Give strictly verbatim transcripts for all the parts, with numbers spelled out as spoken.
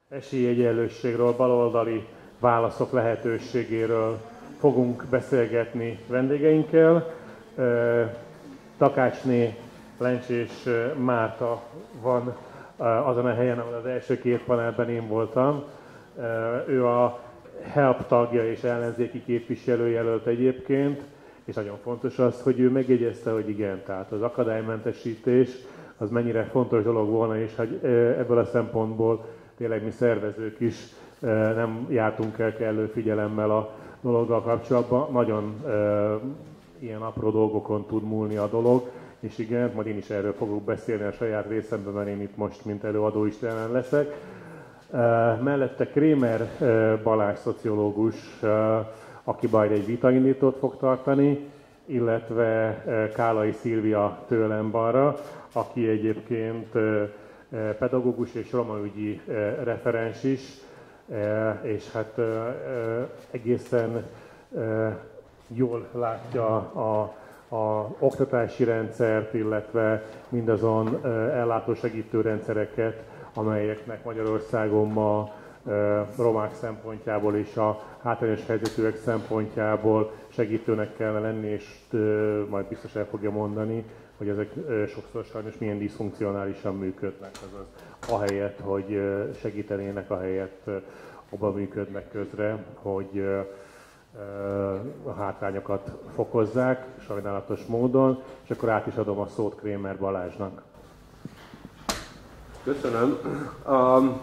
Esélyegyenlőségről, baloldali válaszok lehetőségéről fogunk beszélgetni vendégeinkkel. Takácsné Lencs és Márta van azon a helyen, ahol az első két panelben én voltam. Ő a HELP tagja és ellenzéki képviselőjelölt egyébként, és nagyon fontos az, hogy ő megjegyezte, hogy igen, tehát az akadálymentesítés az mennyire fontos dolog volna, és hogy ebből a szempontból tényleg mi szervezők is nem jártunk el kellő figyelemmel a dologgal kapcsolatban. Nagyon e, ilyen apró dolgokon tud múlni a dolog, és igen, majd én is erről fogok beszélni a saját részemben, mert én itt most, mint előadó is jelen leszek. E, mellette Krémer e, Balázs szociológus, e, aki majd egy vitaindítót fog tartani, illetve e, Kálai Szilvia tőlem balra, aki egyébként e, pedagógus és romaügyi referens is, és hát egészen jól látja a, a oktatási rendszert, illetve mindazon ellátósegítő rendszereket, amelyeknek Magyarországon ma romák szempontjából és a hátrányos helyzetűek szempontjából segítőnek kellene lenni, és majd biztos el fogja mondani, hogy ezek sokszor sajnos milyen diszfunkcionálisan működnek, azaz ahelyett, hogy segítenének, ahelyett abban működnek közre, hogy a hátrányokat fokozzák, sajnálatos módon, és akkor át is adom a szót Krémer Balázsnak. Köszönöm. Um,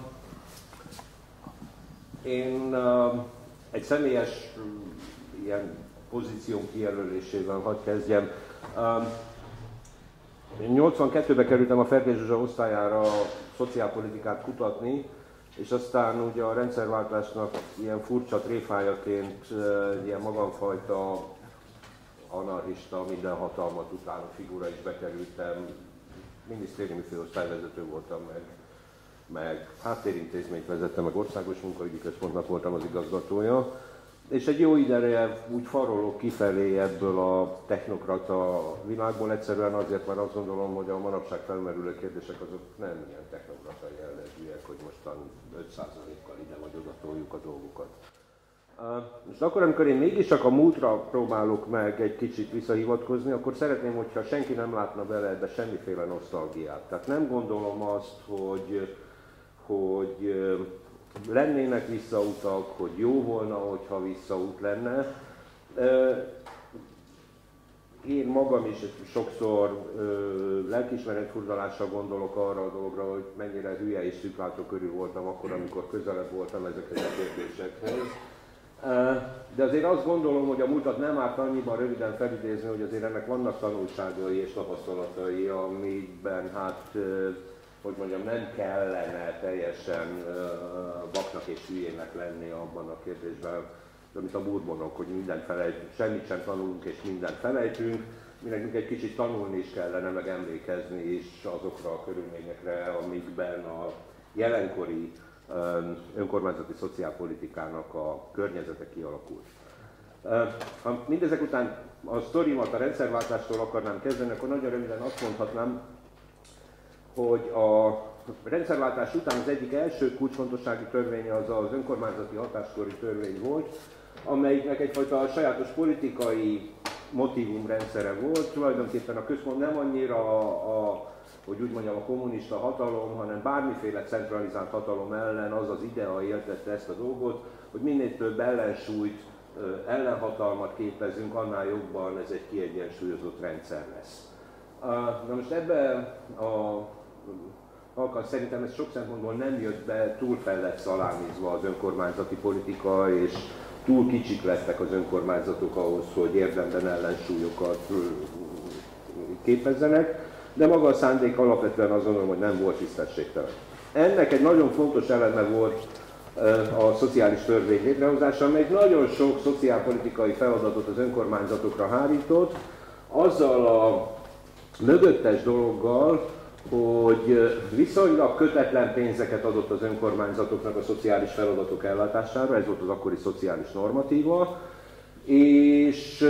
én uh, egy személyes ilyen pozíción kijelölésével hadd kezdjem. Um, nyolcvankettőben kerültem a Fergés Zsuzsa osztályára a szociálpolitikát kutatni, és aztán ugye a rendszerváltásnak ilyen furcsa tréfájaként ilyen magamfajta anarchista, minden hatalmat utáló figura is bekerültem. Minisztériumi főosztályvezető voltam, meg, meg háttérintézményt vezettem, meg országos munkaügyi központnak voltam az igazgatója. És egy jó ideje úgy farolok kifelé ebből a technokrata világból, egyszerűen azért, mert azt gondolom, hogy a manapság felmerülő kérdések azok nem ilyen technokrata jellegűek, hogy mostan öt százalékkal ide vagy oda toljuk a dolgokat. Most akkor, amikor én mégis csak a múltra próbálok meg egy kicsit visszahivatkozni, akkor szeretném, hogyha senki nem látna bele ebbe semmiféle nosztalgiát. Tehát nem gondolom azt, hogy, hogy lennének visszautak, hogy jó volna, hogyha visszaút lenne. Én magam is sokszor lelkiismeretfurdalással gondolok arra a dologra, hogy mennyire hülye és szűklátókörű voltam akkor, amikor közelebb voltam ezekhez a kérdésekhez. De azért azt gondolom, hogy a múltat nem árt annyiban röviden felidézni, hogy azért ennek vannak tanulságai és tapasztalatai, amiben hát, hogy mondjam, nem kellene teljesen vaknak és hülyének lenni abban a kérdésben, amit a Bourbonok, hogy mindent felejtünk, semmit sem tanulunk és mindent felejtünk. Mi nekünk egy kicsit tanulni is kellene, meg emlékezni is azokra a körülményekre, amikben a jelenkori önkormányzati szociálpolitikának a környezete kialakult. Ha mindezek után a sztorimat a rendszerváltástól akarnám kezdeni, akkor nagyon röviden azt mondhatnám, hogy a rendszerváltás után az egyik első kulcsfontosságú törvénye az az önkormányzati hatáskori törvény volt, amelyiknek egyfajta sajátos politikai motívumrendszere volt. Tulajdonképpen a központ nem annyira a, a hogy úgy mondjam, a kommunista hatalom, hanem bármiféle centralizált hatalom ellen az az idea éltette ezt a dolgot, hogy minél több ellensúlyt, ellenhatalmat képezünk, annál jobban ez egy kiegyensúlyozott rendszer lesz. Na most ebben a alkalom szerintem ez sok szempontból nem jött be, túl fel lett szalámizva az önkormányzati politika, és túl kicsik lettek az önkormányzatok ahhoz, hogy érdemben ellensúlyokat képezzenek. De maga a szándék alapvetően azt gondolom, hogy nem volt tisztességtelen. Ennek egy nagyon fontos eleme volt a szociális törvény létrehozása, amely nagyon sok szociálpolitikai feladatot az önkormányzatokra hárított, azzal a mögöttes dologgal, hogy viszonylag kötetlen pénzeket adott az önkormányzatoknak a szociális feladatok ellátására, ez volt az akkori szociális normatíva, és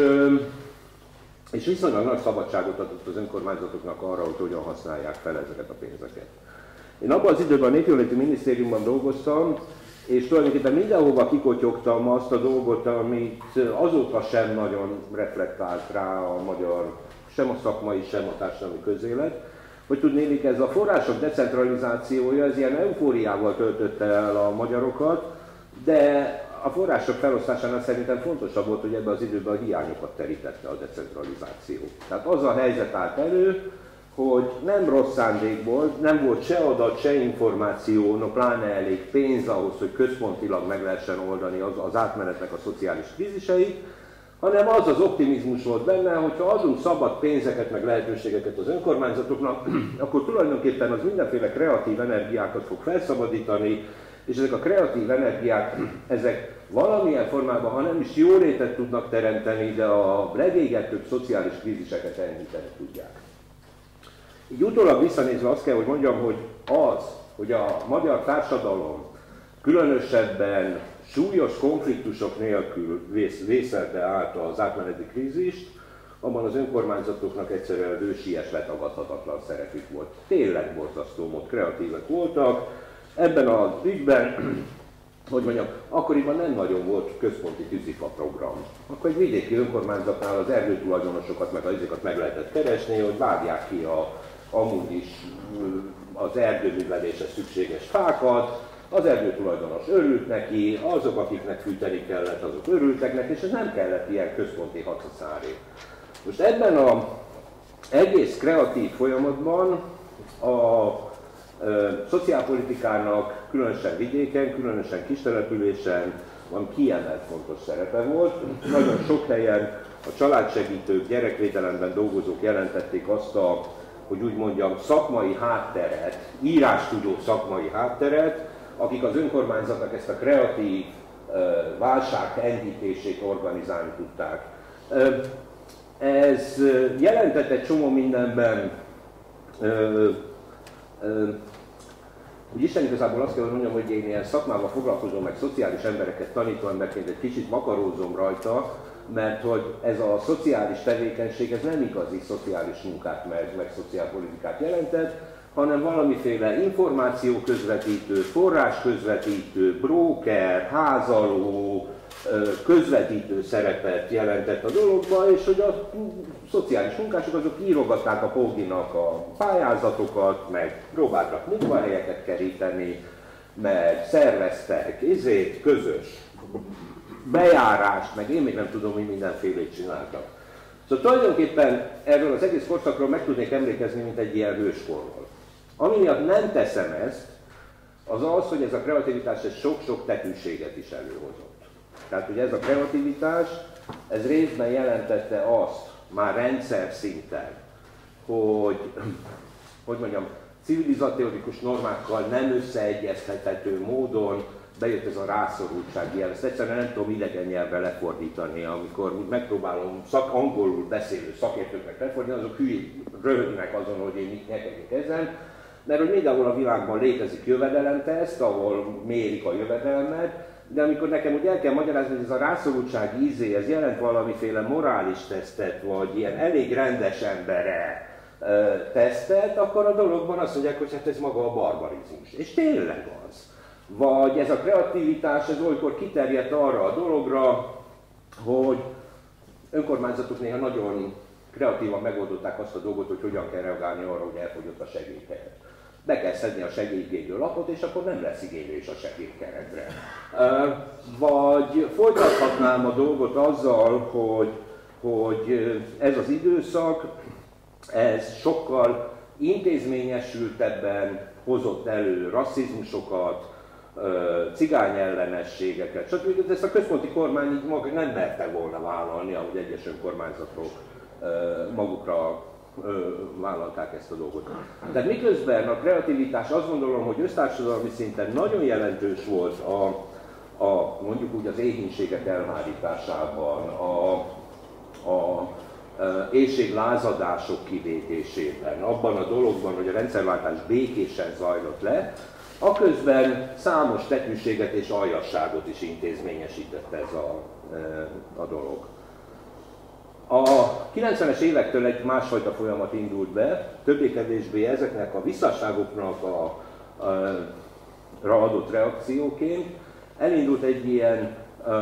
és viszonylag nagy szabadságot adott az önkormányzatoknak arra, hogy hogyan használják fel ezeket a pénzeket. Én abban az időben a Népjóléti Minisztériumban dolgoztam, és tulajdonképpen mindenhova kikotyogtam azt a dolgot, amit azóta sem nagyon reflektált rá a magyar, sem a szakmai, sem a társadalmi közélet, hogy tudnélik, ez a források decentralizációja, ez ilyen eufóriával töltötte el a magyarokat, de a források felosztásánál szerintem fontosabb volt, hogy ebben az időben a hiányokat terítette a decentralizáció. Tehát az a helyzet állt elő, hogy nem rossz szándékból, nem volt se adat, se információ, no pláne elég pénz ahhoz, hogy központilag meg lehessen oldani az, az átmenetnek a szociális kríziseit, hanem az az optimizmus volt benne, hogyha adunk szabad pénzeket, meg lehetőségeket az önkormányzatoknak, akkor tulajdonképpen az mindenféle kreatív energiákat fog felszabadítani, és ezek a kreatív energiák, ezek valamilyen formában, ha nem is jólétet tudnak teremteni, de a legégetőbb szociális kríziseket enyhíteni tudják. Így utólag visszanézve azt kell, hogy mondjam, hogy az, hogy a magyar társadalom különösebben súlyos konfliktusok nélkül vész, vészelte át az átmeneti krízist, abban az önkormányzatoknak egyszerűen ősies, letagadhatatlan szerepük volt. Tényleg borzasztó mód kreatívek voltak. Ebben az ügyben, hogy mondjam, akkoriban nem nagyon volt központi tűzifa program. Akkor egy vidéki önkormányzatnál az erdőtulajdonosokat meg azokat meg lehetett keresni, hogy vágják ki a, amúgy is az erdőműveléshez szükséges fákat, az erdőtulajdonos örült neki, azok, akiknek fűteni kellett, azok örültek neki, és ez nem kellett ilyen központi hacacáré. Most ebben az egész kreatív folyamatban a e, szociálpolitikának különösen vidéken, különösen kistelepülésen van kiemelt fontos szerepe volt. Nagyon sok helyen a családsegítők, gyerekvédelemben dolgozók jelentették azt a, hogy úgy mondjam, szakmai hátteret, írástudó szakmai hátteret, akik az önkormányzatnak ezt a kreatív uh, válság enyhítését organizálni tudták. Uh, ez uh, jelentett egy csomó mindenben, uh, uh, hogy Isten igazából azt kell, hogy mondjam, hogy én ilyen szakmával foglalkozom, meg szociális embereket tanító emberként egy kicsit makarózom rajta, mert hogy ez a szociális tevékenység, ez nem igazi szociális munkát, meg, meg szociálpolitikát jelentett, hanem valamiféle információközvetítő, forrásközvetítő, bróker, házaló, közvetítő szerepet jelentett a dologba, és hogy a szociális munkások azok írogatták a Póginak a pályázatokat, meg próbáltak munkahelyeket keríteni, meg szerveztek izét, közös bejárást, meg én még nem tudom, hogy mindenfélét csináltak. Szóval tulajdonképpen erről az egész korszakról meg tudnék emlékezni, mint egy ilyen hőskorról. Ami miatt nem teszem ezt, az az, hogy ez a kreativitás ez sok-sok tetűséget is előhozott. Tehát, hogy ez a kreativitás, ez részben jelentette azt, már rendszer szinten, hogy, hogy mondjam, civilizatórikus normákkal nem összeegyeztethető módon bejött ez a rászorultság jel. Ezt egyszerűen nem tudom idegen nyelvre lefordítani, amikor megpróbálom szak, angolul beszélő szakértőknek lefordítani, azok hülyék röhögnek azon, hogy én mit nyekek ezen, mert hogy mindenhol a világban létezik jövedelemteszt, ahol mérik a jövedelmet, de amikor nekem úgy el kell magyarázni, hogy ez a rászorultság ízé, ez jelent valamiféle morális tesztet, vagy ilyen elég rendes embere ö, tesztet, akkor a dologban azt mondják, hogy hát ez maga a barbarizmus. És tényleg az. Vagy ez a kreativitás, ez olykor kiterjedt arra a dologra, hogy önkormányzatok néha nagyon kreatívan megoldották azt a dolgot, hogy hogyan kell reagálni arra, hogy elfogyott a segélyhelyet. Be kell szedni a segélyigénylő lapot, és akkor nem lesz igénylés a segélykeretre. Vagy folytathatnám a dolgot azzal, hogy, hogy ez az időszak, ez sokkal intézményesültebben hozott elő rasszizmusokat, cigányellenességeket, stb. Ezt a központi kormány így maga nem merte volna vállalni, ahogy egyes önkormányzatok magukra vállalták ezt a dolgot. Tehát miközben a kreativitás azt gondolom, hogy össztársadalmi szinten nagyon jelentős volt a, a mondjuk úgy az éhínségek elhárításában, a, a éhséglázadások kivétésében, abban a dologban, hogy a rendszerváltás békésen zajlott le, aközben számos tetűséget és aljasságot is intézményesített ez a, a dolog. A kilencvenes évektől egy másfajta folyamat indult be, többé-kevésbé ezeknek a visszásságoknak a, adott reakcióként elindult egy ilyen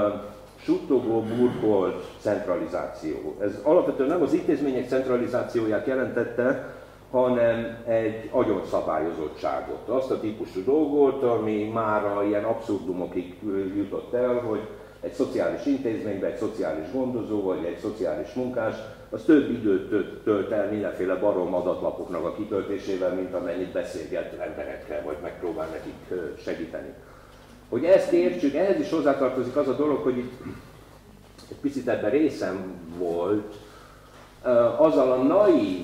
suttogó, burkolt centralizáció. Ez alapvetően nem az intézmények centralizációját jelentette, hanem egy agyonszabályozottságot. Azt a típusú dolgot, ami mára ilyen abszurdumokig jutott el, hogy egy szociális intézményben egy szociális gondozó vagy egy szociális munkás, az több időt tölt el mindenféle barom adatlapoknak a kitöltésével, mint amennyit beszélget emberekkel, vagy megpróbál nekik segíteni. Hogy ezt értsük, ehhez is hozzátartozik az a dolog, hogy itt egy picit ebben részem volt, azzal a naív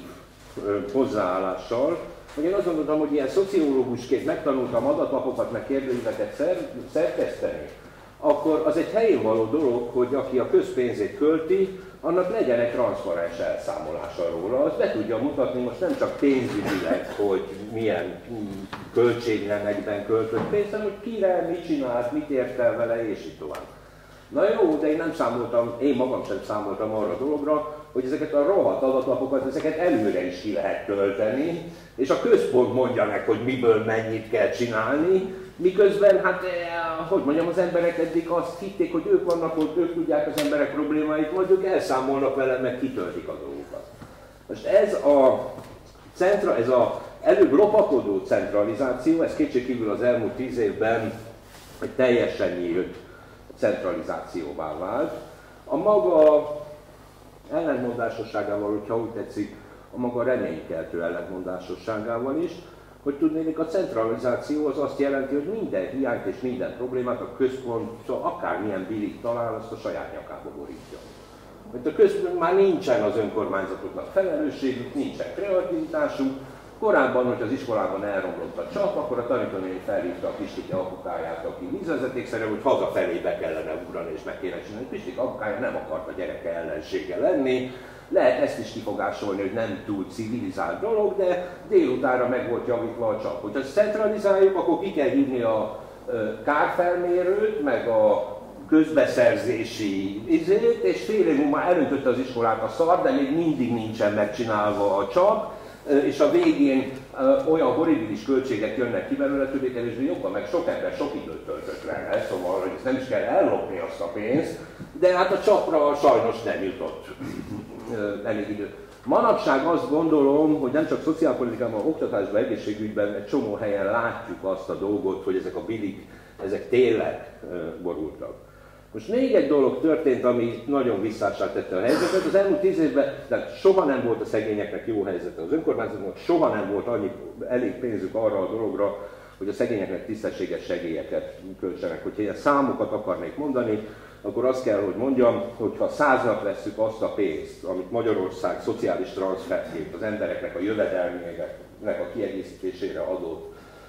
hozzáállással, hogy én azt gondoltam, hogy ilyen szociológusként megtanultam adatlapot, meg kérdőíveket szerkeszteni, akkor az egy helyén való dolog, hogy aki a közpénzét költi, annak legyen egy transzparens elszámolása róla, azt be tudja mutatni most nem csak pénzügyileg, hogy milyen költségnemekben költött pénzt, hanem hogy kire, mit csinált, mit ért el vele, és így tovább. Na jó, de én nem számoltam, én magam sem számoltam arra a dologra, hogy ezeket a rohadt adatlapokat, ezeket előre is ki lehet tölteni, és a központ mondja meg, hogy miből mennyit kell csinálni, miközben, hát, hogy mondjam, az emberek eddig azt hitték, hogy ők vannak ott, ők tudják az emberek problémáit, majd ők elszámolnak vele, meg kitöltik a dolgokat. Most ez a, centra, ez a előbb lopakodó centralizáció, ez kétségkívül az elmúlt tíz évben egy teljesen nyílt centralizációvá vált. A maga ellentmondásosságával, hogyha úgy tetszik, a maga reménykeltő ellentmondásosságával is, hogy tudnék, a centralizáció az azt jelenti, hogy minden hiányt és minden problémát a központ, szóval akármilyen bilit talál, azt a saját nyakába borítja. Mert a központ már nincsen az önkormányzatoknak felelősségük, nincsen kreativitásuk. Korábban, hogy az iskolában elromlott a csap, akkor a tanítónéni felhívta a Pistike apukáját, aki vízvezetékszerű, hogy hazafelé be kellene ugrani és meg kéne csinálni. Pistike apukája nem akart a gyereke ellensége lenni. Lehet ezt is kifogásolni, hogy nem túl civilizált dolog, de délutánra meg volt javítva a csap. Hogyha centralizáljuk, akkor ki kell hívni a kárfelmérőt, meg a közbeszerzési izét, és fél év múlva elöntötte az iskolát a szar, de még mindig nincsen megcsinálva a csap, és a végén olyan horribilis költségek jönnek ki belőle, többé-kevésbé jobban, meg sok ember sok időt töltött vele, szóval hogy ezt nem is kell ellopni azt a pénzt, de hát a csapra sajnos nem jutott elég idő. Manapság azt gondolom, hogy nem csak szociálpolitikában, oktatásban, egészségügyben egy csomó helyen látjuk azt a dolgot, hogy ezek a bilik, ezek tényleg borultak. Most még egy dolog történt, ami nagyon visszássá tette a helyzetet. Az elmúlt tíz évben tehát soha nem volt a szegényeknek jó helyzete. Az önkormányzatnak soha nem volt annyi elég pénzük arra a dologra, hogy a szegényeknek tisztességes segélyeket költsenek. Hogyha ilyen számokat akarnék mondani, akkor azt kell, hogy mondjam, hogy ha száznak vesszük azt a pénzt, amit Magyarország szociális transferként az embereknek a jövedelmének a kiegészítésére adott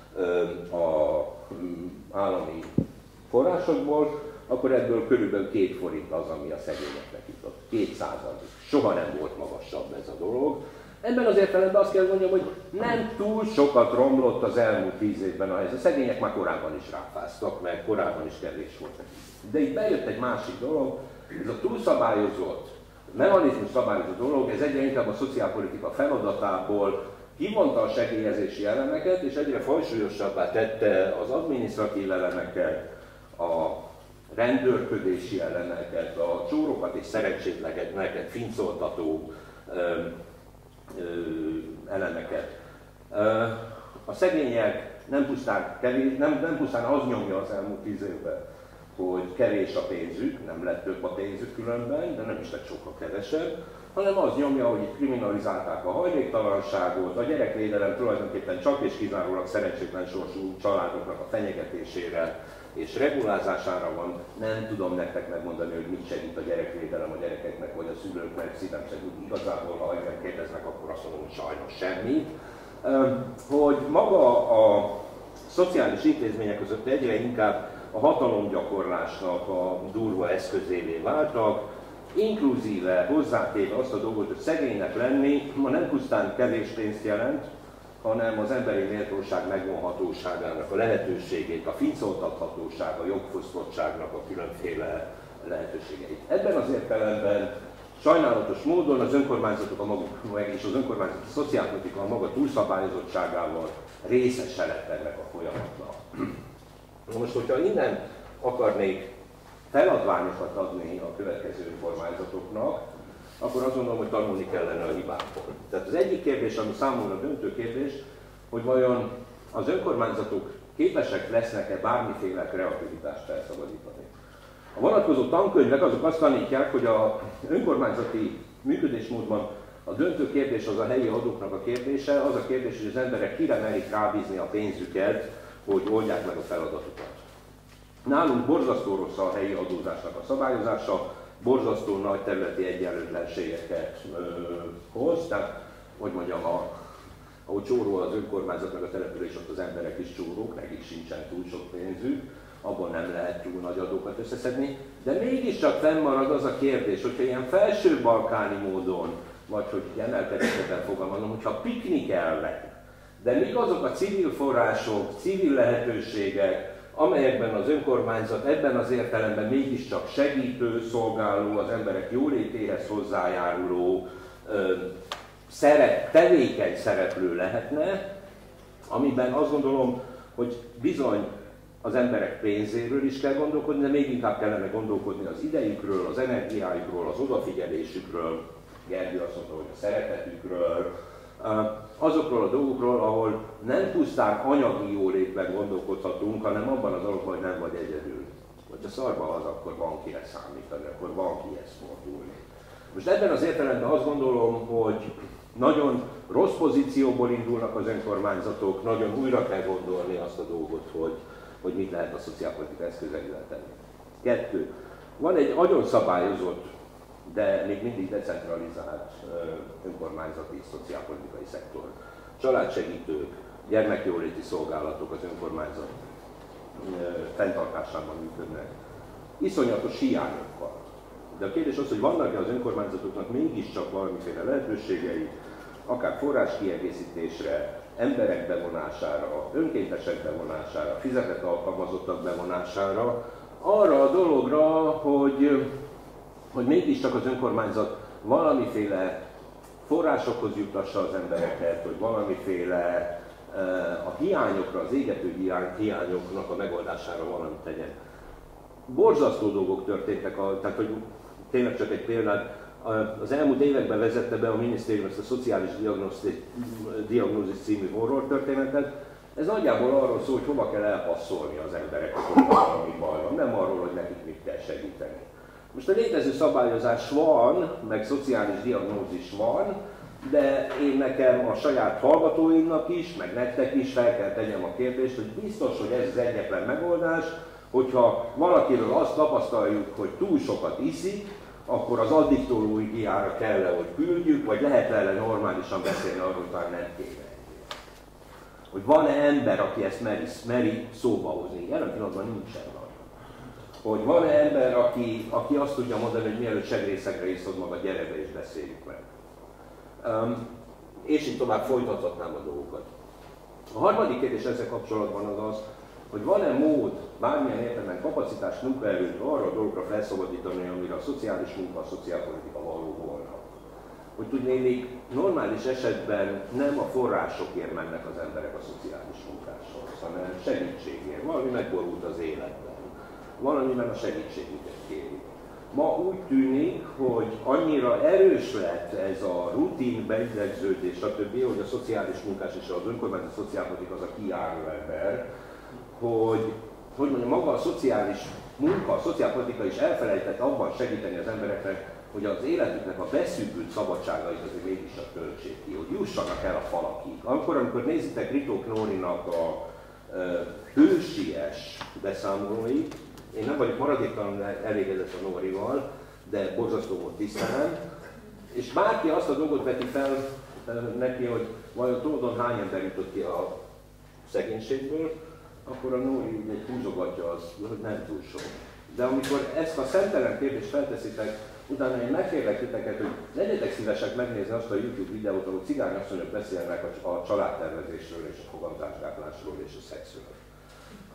az állami forrásokból, akkor ebből körülbelül két forint az, ami a szegényeknek jutott. Két százalék. Soha nem volt magasabb ez a dolog. Ebben az értelemben azt kell mondjam, hogy nem túl sokat romlott az elmúlt tíz évben a helyzet. A szegények már korábban is ráfáztak, meg korábban is kevés volt neki. De itt bejött egy másik dolog, ez a túlszabályozott, mechanizmus szabályozott dolog, ez egyre inkább a szociálpolitika feladatából kivonta a segélyezési elemeket, és egyre fajsúlyosabbá tette az adminisztratív elemeket, a rendőrködési elemeket, a csórokat és szerencsétleneket fincoltató ö, ö, elemeket. Ö, a szegények nem pusztán, kevés, nem, nem pusztán az nyomja az elmúlt tíz évben, hogy kevés a pénzük, nem lett több a pénzük különben, de nem is lett sokkal kevesebb, hanem az nyomja, hogy itt kriminalizálták a hajléktalanságot, a gyerekvédelem tulajdonképpen csak és kizárólag szerencsétlen sorsú családoknak a fenyegetésére és regulázására van. Nem tudom nektek megmondani, hogy mit segít a gyerekvédelem a gyerekeknek vagy a szülőknek, szívem szerint igazából, ha engem kérdeznek, akkor azt mondom, hogy sajnos semmit. Hogy maga a szociális intézmények között egyre inkább a hatalomgyakorlásnak a durva eszközévé váltak, inkluzíve hozzátéve azt a dolgot, hogy szegénynek lenni ma nem pusztán kevés pénzt jelent, hanem az emberi méltóság megvonhatóságának a lehetőségét, a fincoltathatóság, a jogfosztottságnak a különféle lehetőségeit. Ebben az értelemben Sajnálatos módon az önkormányzatok a maguk, és az önkormányzati szociálpolitika a maga túlszabályozottságával részese lett ennek a folyamatnak. Most, hogyha innen akarnék feladványokat adni a következő önkormányzatoknak, akkor azt gondolom, hogy tanulni kellene a hibákból. Tehát az egyik kérdés, ami számomra döntő kérdés, hogy vajon az önkormányzatok képesek lesznek-e bármiféle kreativitást felszabadítani. A vonatkozó tankönyvek azok azt tanítják, hogy az önkormányzati működésmódban a döntő kérdés az a helyi adóknak a kérdése, az a kérdés, hogy az emberek kire merik rábízni a pénzüket, hogy oldják meg a feladatukat. Nálunk borzasztó rossz a helyi adózásnak a szabályozása, borzasztó nagy területi egyenlőtlenségeket ö, hoz, tehát, hogy mondjam, a, ahogy csóró az önkormányzatnak a település, ott az emberek is csórók, nekik sincsen túl sok pénzük, abban nem lehet túl nagy adókat összeszedni, de mégiscsak fennmarad az a kérdés, hogyha ilyen felső-balkáni módon, vagy hogy emelkedésben fogalmazom, hogyha piknik elve, de mik azok a civil források, civil lehetőségek, amelyekben az önkormányzat ebben az értelemben mégiscsak segítő, szolgáló, az emberek jólétéhez hozzájáruló, szerep, tevékeny szereplő lehetne, amiben azt gondolom, hogy bizony az emberek pénzéről is kell gondolkodni, de még inkább kellene gondolkodni az idejükről, az energiájukról, az odafigyelésükről, Gergő azt mondta, hogy a szeretetükről, azokról a dolgokról, ahol nem pusztán anyagi jólétben gondolkodhatunk, hanem abban a dologban, hogy nem vagy egyedül. Hogyha szarba az, akkor van kire számítani, akkor van kihez fordulni. Most ebben az értelemben azt gondolom, hogy nagyon rossz pozícióból indulnak az önkormányzatok, nagyon újra kell gondolni azt a dolgot, hogy, hogy mit lehet a szociálpolitika eszközeivel tenni. Kettő. Van egy nagyon szabályozott, de még mindig decentralizált önkormányzati szociálpolitikai szektor. Családsegítők, gyermekjóléti szolgálatok az önkormányzat fenntartásában működnek. Iszonyatos hiányokkal. De a kérdés az, hogy vannak-e az önkormányzatoknak mégiscsak valamiféle lehetőségei, akár forráskiegészítésre, emberek bevonására, önkéntesek bevonására, fizetett alkalmazottak bevonására, arra a dologra, hogy, hogy mégiscsak az önkormányzat valamiféle forrásokhoz jutassa az embereket, hogy valamiféle a hiányokra, az égető hiányoknak a megoldására valamit tegyen. Borzasztó dolgok történtek, a, tehát hogy tényleg csak egy példát, az elmúlt években vezette be a minisztérium ezt a szociális diagnózis című horror történetet. Ez nagyjából arról szól, hogy hova kell elpasszolni az embereket, hogy valami baj van, nem arról, hogy nekik mit kell segíteni. Most a létező szabályozás van, meg szociális diagnózis van, de én nekem a saját hallgatóimnak is, meg nektek is fel kell tegyem a kérdést, hogy biztos, hogy ez az egyetlen megoldás, hogyha valakiről azt tapasztaljuk, hogy túl sokat iszik, akkor az addiktológiára kell -e, hogy küldjük, vagy lehet -e normálisan beszélni arról, hogy talán nem kéne. Hogy van-e ember, aki ezt meri, meri szóba hozni? Jelen pillanatban nincsen nagy. Hogy van-e ember, aki, aki azt tudja mondani, hogy mielőtt segrészekre iszod magad, gyere be és beszéljük meg. Um, és így tovább folytathatnám a dolgokat. A harmadik kérdés ezzel kapcsolatban az az, hogy van-e mód bármilyen értelemben kapacitást munkaerőt arra a dologra felszabadítani, amire a szociális munka, a szociálpolitika való volna. Hogy tudnék, normális esetben nem a forrásokért mennek az emberek a szociális munkáshoz, hanem segítségért. Valami megborult az életben. Valamiben a segítségüket kérik. Ma úgy tűnik, hogy annyira erős lett ez a rutin, beidegződés, stb., hogy a szociális munkás és az önkormányzati szociálpolitika az a kijáró ember, hogy, hogy mondjam, maga a szociális munka, a szociálpolitika is elfelejtett abban segíteni az embereknek, hogy az életüknek a beszűkült szabadságait azért mégis a töltsék ki, hogy jussanak el a falakig. Amikor, amikor nézitek Ritók Nórinak a e, hősies beszámolóit, én nem vagyok maradéktalanul elégedett a Nórival, de borzasztó volt tisztelem, és bárki azt a dolgot veti fel e, neki, hogy vajon tudod, hány ember jutott ki a szegénységből, akkor a Nóri egy húzogatja az, hogy nem túl sok. De amikor ezt a szemtelen kérdést felteszitek, utána én megkérlek titeket, hogy legyetek szívesek megnézni azt a YouTube videót, ahol cigányasszonyok beszélnek a családtervezésről és a fogamzásgátlásról és a szexről.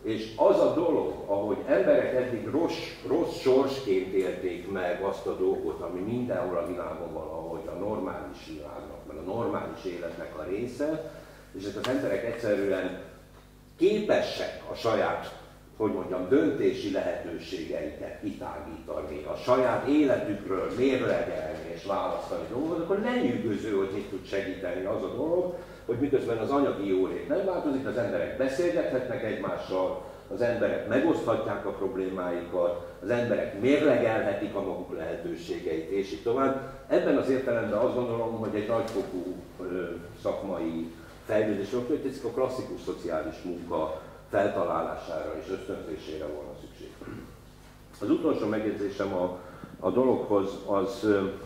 És az a dolog, ahogy emberek eddig rossz, rossz sorsként élték meg azt a dolgot, ami mindenhol a világon valahogy a normális világnak, meg a normális életnek a része, és ezek az emberek egyszerűen képesek a saját, hogy mondjam, döntési lehetőségeiket kitágítani, a saját életükről mérlegelni és választani dolgokat, akkor lenyűgöző, hogy mit tud segíteni az a dolog, hogy miközben az anyagi jólét nem változik, az emberek beszélgethetnek egymással, az emberek megoszthatják a problémáikat, az emberek mérlegelhetik a maguk lehetőségeit, és így tovább. Ebben az értelemben azt gondolom, hogy egy nagyfokú szakmai fejlődés, hogy a klasszikus szociális munka feltalálására és ösztönzésére volna szükség. Az utolsó megjegyzésem a, a dologhoz az,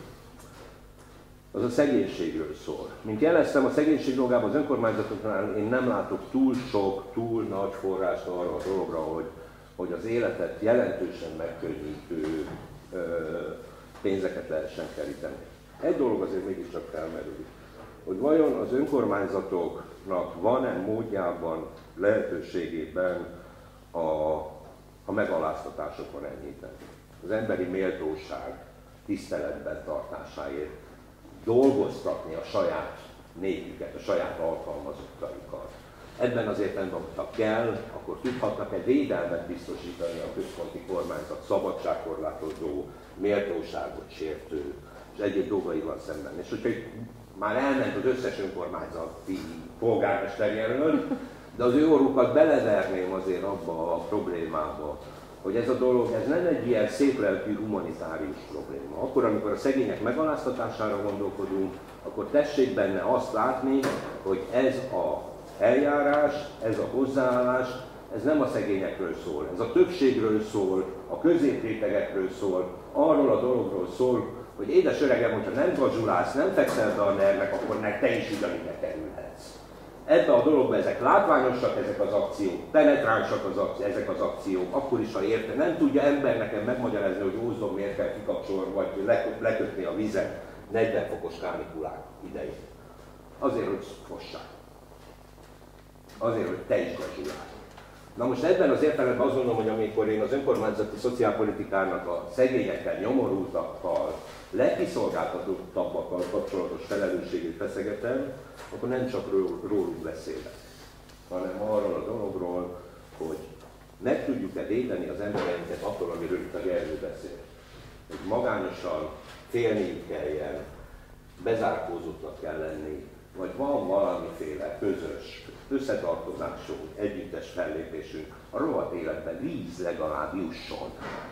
az a szegénységről szól. Mint jeleztem, a szegénység dolgában az önkormányzatoknál én nem látok túl sok, túl nagy forrást arra a dologra, hogy, hogy az életet jelentősen megkönnyítő ö, pénzeket lehessen keríteni. Egy dolog azért mégiscsak felmerül, hogy vajon az önkormányzatoknak van-e módjában, lehetőségében a, a megaláztatásokon enyhíteni. Az emberi méltóság tiszteletben tartásáért dolgoztatni a saját népüket, a saját alkalmazottaikat. Ebben az értelemben, ha kell, akkor tudhatnak egy védelmet biztosítani a központi kormányzat szabadságkorlátozó, méltóságot sértő és egyéb dolgaival szemben. És hogyha már elment az összes önkormányzati polgármesterjelölt, de az ő orrukat beleverném azért abba a problémába, hogy ez a dolog, ez nem egy ilyen széplelkű humanitárius probléma. Akkor, amikor a szegények megaláztatására gondolkodunk, akkor tessék benne azt látni, hogy ez a eljárás, ez a hozzáállás, ez nem a szegényekről szól, ez a többségről szól, a középrétegekről szól, arról a dologról szól, hogy édes öregem, hogyha nem gazsulálsz, nem fekszel be a nervnek, akkor meg te is ugyanígy kerülhetsz. Ebbe a dologba ezek látványosak, ezek az akciók, penetránsak az akciók, ezek az akciók, akkor is, ha érte, nem tudja ember nekem megmagyarázni, hogy ózdon miért kell kikapcsolni, vagy lekötni a vizet negyven fokos kánikulák idején. Azért, hogy fossák. Azért, hogy te is gazsulálsz. Na most ebben az értelemben azt gondolom, hogy amikor én az önkormányzati szociálpolitikának a szegényekkel, nyomorultakkal, legkiszolgáltatottabbakkal kapcsolatos felelősségét feszegetem, akkor nem csak róluk beszélek, hanem arról a dologról, hogy meg tudjuk-e védeni az embereinket attól, amiről itt a Gergő beszél. Hogy magányosan félniük kelljen, bezárkózottnak kell lenni, vagy van valamiféle közös összetartozásunk, együttes fellépésünk, a rohadt életben víz legalább jusson.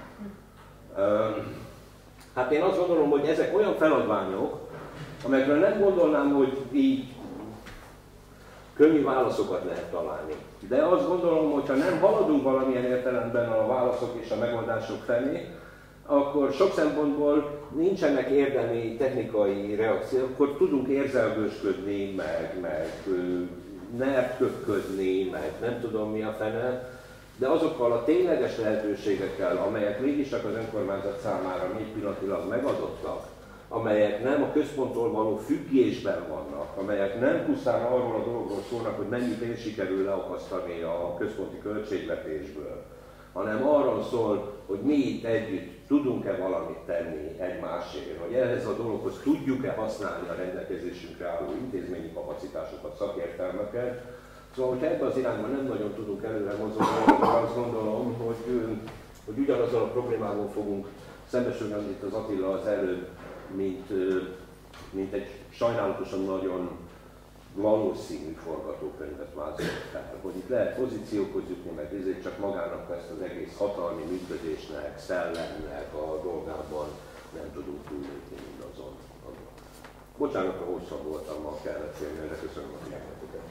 Hát én azt gondolom, hogy ezek olyan feladványok, amelyekről nem gondolnám, hogy így könnyű válaszokat lehet találni. De azt gondolom, hogy ha nem haladunk valamilyen értelemben a válaszok és a megoldások felé, akkor sok szempontból nincsenek érdemi technikai reakciók, akkor tudunk érzelgősködni, meg, meg nervköpködni, meg nem tudom mi a fene, de azokkal a tényleges lehetőségekkel, amelyek mégis csak az önkormányzat számára még pillanatilag megadottak, amelyek nem a központtól való függésben vannak, amelyek nem pusztán arról a dologról szólnak, hogy mennyi pénz sikerül leakasztani a központi költségvetésből, hanem arról szól, hogy mi itt együtt tudunk-e valamit tenni egymásért, hogy ehhez a dologhoz tudjuk-e használni a rendelkezésünkre álló intézményi kapacitásokat, szakértelmeket. Szóval, hogyha ebben az irányban nem nagyon tudunk előre mozogni, akkor azt gondolom, hogy, hogy ugyanazzal a problémával fogunk szembesülni, amit itt az Attila az előbb, mint, mint egy sajnálatosan nagyon valószínű forgatókönyvet vázolt fel, hogy itt lehet pozíciókhoz jutni, meg ezért csak magának ezt az egész hatalmi működésnek, szellemnek a dolgában nem tudunk túllépni mindazon. Bocsánat, ha hosszabb voltam, ma kellett félni, de köszönöm a figyelmeteket.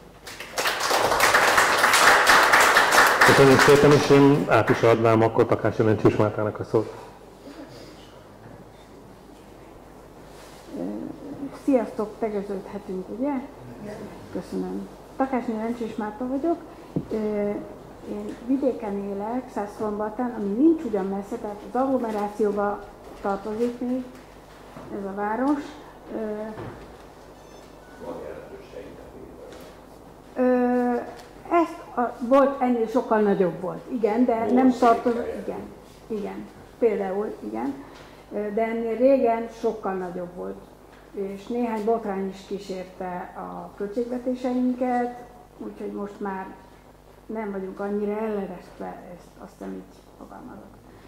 Köszönjük szépen, és én át is adnám akkor Takács Lencsés Mártának a szót. Sziasztok, tegeződhetünk, ugye? Köszönöm. Takács Lencsés Márta vagyok. Én vidéken élek, Szászszombathán, ami nincs ugyan messze, tehát az agglomerációba tartozik még ez a város. Ezt a volt, ennél sokkal nagyobb volt, igen, de nem tartozott, igen, igen, például, igen, de ennél régen sokkal nagyobb volt, és néhány botrány is kísérte a költségvetéseinket, úgyhogy most már nem vagyunk annyira elleresztve, ezt azt hiszem így fogalmazok.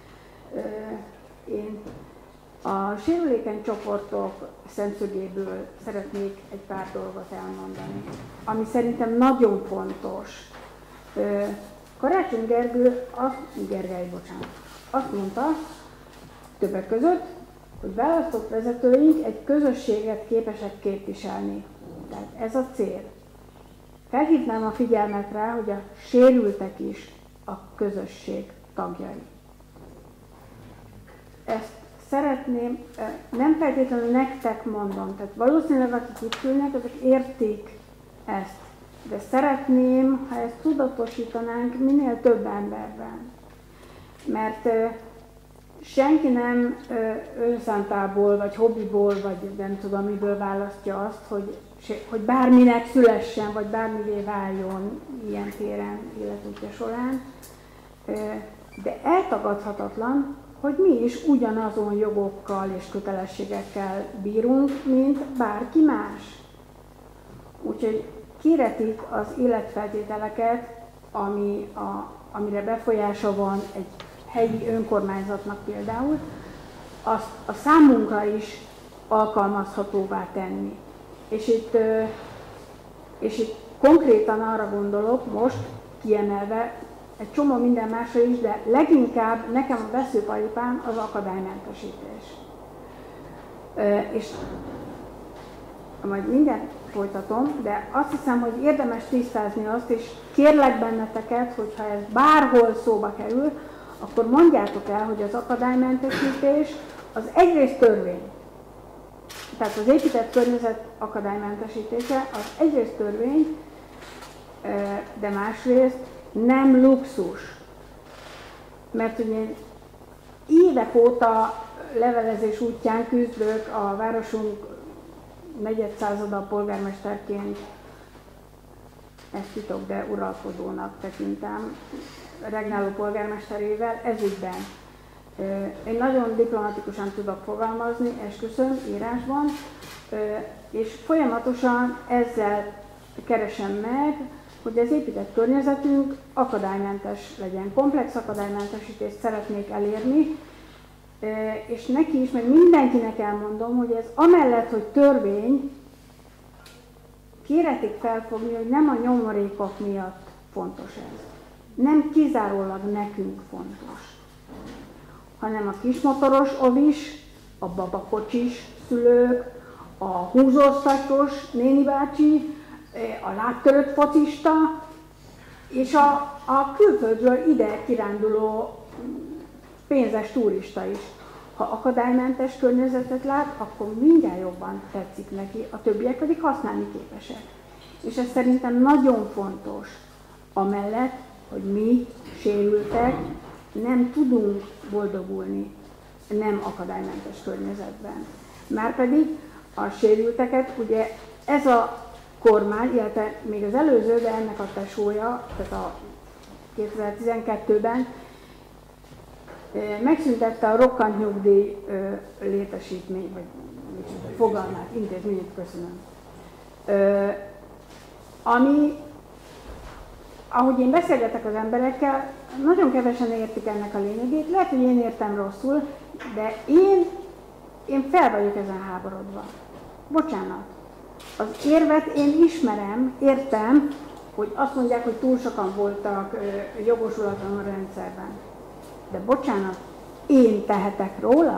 Én a sérülékeny csoportok szemszögéből szeretnék egy pár dolgot elmondani, ami szerintem nagyon fontos. Karácsony Gergő, azt, Gergely, bocsánat, azt mondta többek között, hogy választott vezetőink egy közösséget képesek képviselni. Tehát ez a cél. Felhívnám a figyelmet rá, hogy a sérültek is a közösség tagjai. Ezt szeretném, nem feltétlenül nektek mondom, tehát valószínűleg akik itt ülnek, azok értik ezt. De szeretném, ha ezt tudatosítanánk minél több emberben. Mert senki nem önszántából, vagy hobbiból, vagy nem tudom miből választja azt, hogy, hogy bárminek szülessen, vagy bármivé váljon ilyen téren életútja során. De eltagadhatatlan, hogy mi is ugyanazon jogokkal és kötelességekkel bírunk, mint bárki más. Úgyhogy kéretik az életfeltételeket, ami a, amire befolyása van egy helyi önkormányzatnak például, azt a számunkra is alkalmazhatóvá tenni. És itt, és itt konkrétan arra gondolok most, kiemelve, egy csomó minden másra is, de leginkább nekem a veszőparipám az akadálymentesítés. És majd mindent folytatom, de azt hiszem, hogy érdemes tisztázni azt, és kérlek benneteket, hogyha ez bárhol szóba kerül, akkor mondjátok el, hogy az akadálymentesítés az egyrészt törvény. Tehát az épített környezet akadálymentesítése az egyrészt törvény, de másrészt nem luxus. Mert ugye én évek óta levelezés útján küzdök a városunk negyedszázada polgármesterként, ezt titok, de uralkodónak tekintem, regnáló polgármesterével ezügyben. Én nagyon diplomatikusan tudok fogalmazni, esküszöm, írásban, és folyamatosan ezzel keresem meg, hogy az épített környezetünk akadálymentes legyen. Komplex akadálymentesítést szeretnék elérni, és neki is, meg mindenkinek elmondom, hogy ez amellett, hogy törvény, kéretik felfogni, hogy nem a nyomorékok miatt fontos ez. Nem kizárólag nekünk fontos, hanem a kismotoros ovis, a babakocsis szülők, a húzósztatos néni bácsi, a láttörött focista, és a, a külföldről ide kiránduló pénzes turista is. Ha akadálymentes környezetet lát, akkor mindjárt jobban tetszik neki, a többiek pedig használni képesek. És ez szerintem nagyon fontos, amellett, hogy mi, sérültek, nem tudunk boldogulni nem akadálymentes környezetben. Márpedig a sérülteket, ugye ez a kormány, illetve még az előző, de ennek a tesója, tehát a kétezer-tizenkettőben megszüntette a rokkant nyugdíj létesítmény, vagy fogalmát, intézményét, köszönöm. Ami, ahogy én beszélgetek az emberekkel, nagyon kevesen értik ennek a lényegét, lehet, hogy én értem rosszul, de én, én fel vagyok ezen háborodva. Bocsánat. Az érvet én ismerem, értem, hogy azt mondják, hogy túl sokan voltak jogosulatlanul a rendszerben. De bocsánat, én tehetek róla?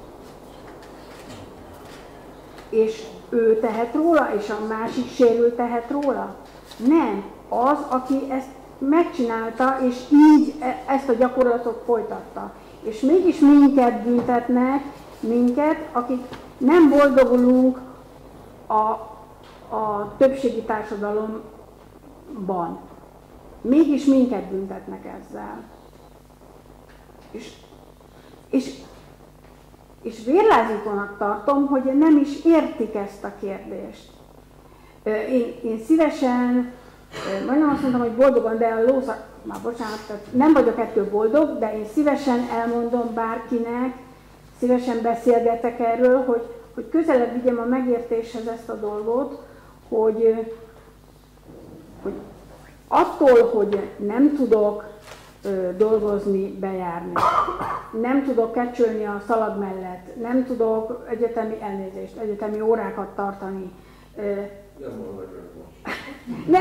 És ő tehet róla, és a másik sérült tehet róla? Nem. Az, aki ezt megcsinálta, és így ezt a gyakorlatot folytatta. És mégis minket büntetnek, minket, akik nem boldogulunk a, a többségi társadalomban. Mégis minket büntetnek ezzel. És, és, és vérlázítónak tartom, hogy nem is értik ezt a kérdést. Én, én szívesen majdnem azt mondtam, hogy boldogan, de a lószak, már bocsánat, tehát nem vagyok ettől boldog, de én szívesen elmondom bárkinek, szívesen beszélgetek erről, hogy, hogy közelebb vigyem a megértéshez ezt a dolgot, hogy, hogy attól, hogy nem tudok ö, dolgozni, bejárni, nem tudok kecsölni a szalag mellett, nem tudok egyetemi elnézést, egyetemi órákat tartani. Ö, ne,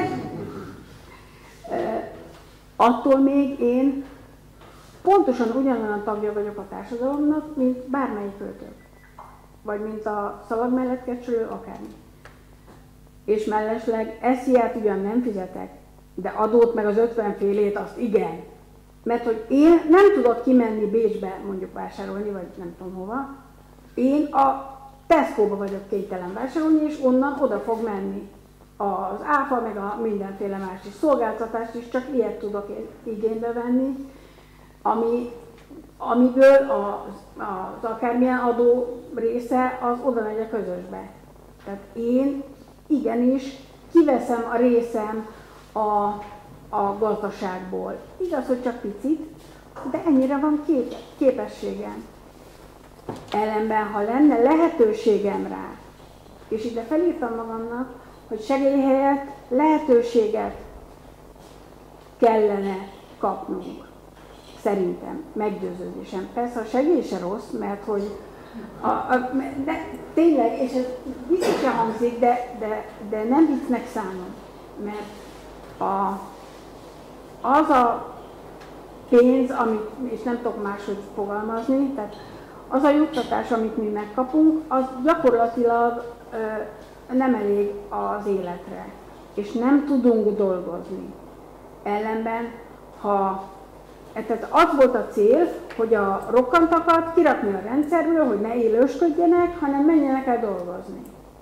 ö, attól még én pontosan ugyanolyan tagja vagyok a társadalomnak, mint bármelyik költő. Vagy mint a szalag mellett kecsölő, akármi. És mellesleg esziát ugyan nem fizetek, de adót meg az ötvenfélét azt igen. Mert hogy én nem tudok kimenni Bécsbe mondjuk vásárolni, vagy nem tudom hova. Én a Tesco-ba vagyok kénytelen vásárolni, és onnan oda fog menni. Az áfa, meg a mindenféle más is szolgáltatást is, csak ilyet tudok igénybe venni, ami, amiből az, az akármilyen adó része az oda megy a közösbe. Tehát én igenis kiveszem a részem a, a gazdaságból. Igaz, hogy csak picit, de ennyire van kép, képességem. Ellenben, ha lenne lehetőségem rá, és ide felírtam magamnak, hogy segély helyett lehetőséget kellene kapnunk. Szerintem, meggyőződésem. Persze a segély se rossz, mert hogy a, a, de tényleg, és ez viccesen hangzik, de, de, de nem viccnek szánom, mert a, az a pénz, amit, és nem tudok máshogy fogalmazni, tehát az a juttatás, amit mi megkapunk, az gyakorlatilag ö, nem elég az életre, és nem tudunk dolgozni. Ellenben, ha tehát az volt a cél, hogy a rokkantakat kirakni a rendszerről, hogy ne élősködjenek, hanem menjenek el dolgozni.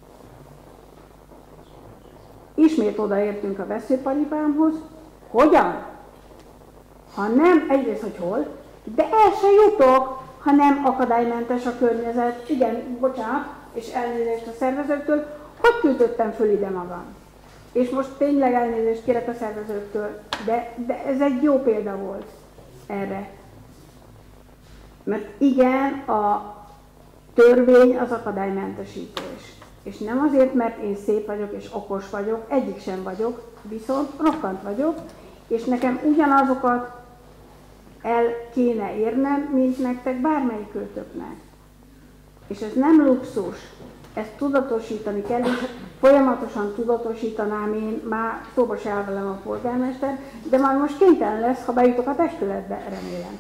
Ismét odaértünk a veszőparipámhoz. Hogyan? Ha nem, egyrészt, hogy hol, de el se jutok, ha nem akadálymentes a környezet. Igen, bocsánat, és elnézést a szervezőktől, hogy küldöttem föl ide magam? És most tényleg elnézést kérek a szervezőktől, de, de ez egy jó példa volt erre. Mert igen, a törvény az akadálymentesítés. És nem azért, mert én szép vagyok és okos vagyok, egyik sem vagyok, viszont rokkant vagyok, és nekem ugyanazokat el kéne érnem, mint nektek bármelyik költöknek. És ez nem luxus, ezt tudatosítani kell, és folyamatosan tudatosítanám én, már szóba se áll velem a polgármester, de majd most kénytelen lesz, ha bejutok a testületbe, remélem.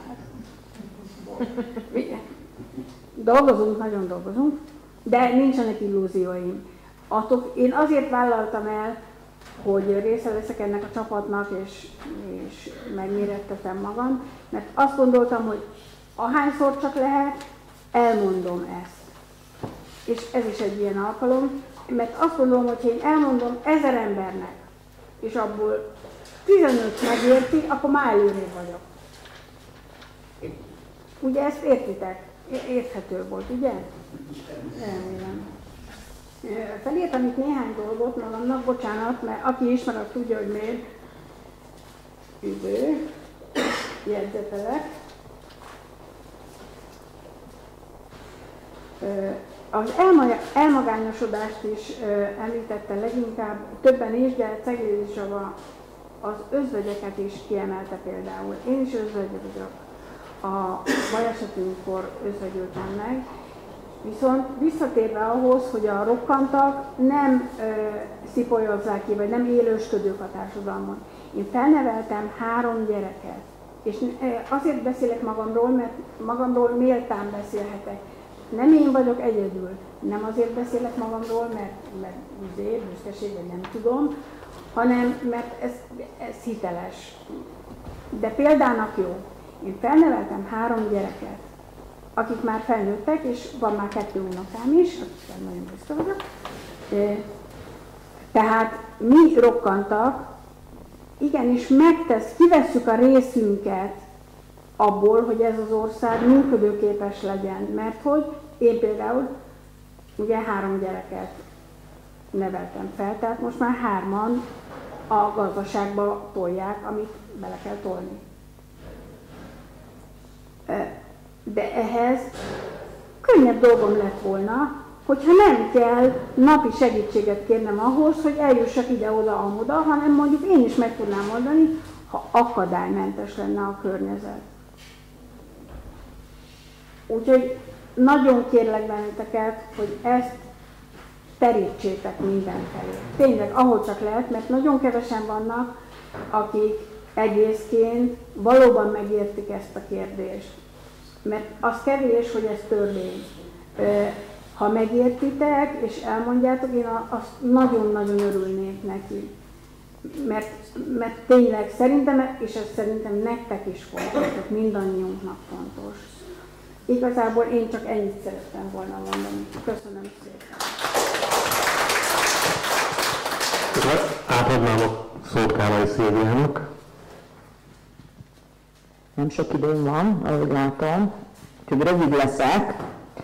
Dolgozunk, nagyon dolgozunk, de nincsenek illúzióim. Attól én azért vállaltam el, hogy része leszek ennek a csapatnak, és, és megmérettetem magam, mert azt gondoltam, hogy ahányszor csak lehet, elmondom ezt. És ez is egy ilyen alkalom, mert azt gondolom, hogy ha én elmondom ezer embernek, és abból tizenöt megérti, akkor már előrébb vagyok. Ugye ezt értitek? Érthető volt, ugye? Remélem. Felírtam itt néhány dolgot magamnak, bocsánat, mert aki ismer, az tudja, hogy miért. Idő, jegyzetelek. Az elmagányosodást is említette leginkább, többen is, de Ceglédi Csaba az özvegyeket is kiemelte például. Én is özvegy vagyok. A balesetünkkor özvegyültem meg. Viszont visszatérve ahhoz, hogy a rokkantak nem ö, szipolyozzák ki, vagy nem élősködők a társadalmon. Én felneveltem három gyereket. És azért beszélek magamról, mert magamról méltán beszélhetek. Nem én vagyok egyedül. Nem azért beszélek magamról, mert, mert azért, büszkeség, vagy nem tudom, hanem mert ez, ez hiteles. De példának jó. Én felneveltem három gyereket, akik már felnőttek, és van már kettő unokám is, akikkel nagyon büszke vagyok. Tehát mi rokkantak, igenis megtesz, kivesszük a részünket abból, hogy ez az ország működőképes legyen. Mert hogy én például ugye három gyereket neveltem fel, tehát most már hárman a gazdaságba tolják, amit bele kell tolni. De ehhez könnyebb dolgom lett volna, hogyha nem kell napi segítséget kérnem ahhoz, hogy eljussak ide-oda, amoda, hanem mondjuk én is meg tudnám oldani, ha akadálymentes lenne a környezet. Úgyhogy nagyon kérlek benneteket, hogy ezt terítsétek mindenfelé. Tényleg, ahol csak lehet, mert nagyon kevesen vannak, akik egészként valóban megértik ezt a kérdést. Mert az kevés, hogy ez törvény. Ha megértitek és elmondjátok, én azt nagyon-nagyon örülnék neki. Mert, mert tényleg szerintem, és ez szerintem nektek is fontos, mindannyiunknak fontos. Igazából én csak ennyit szerettem volna mondani. Köszönöm szépen. Átadnám a szót Kállai Szilviának. Nem sok időm van, ahogy látom, úgyhogy rövid leszek.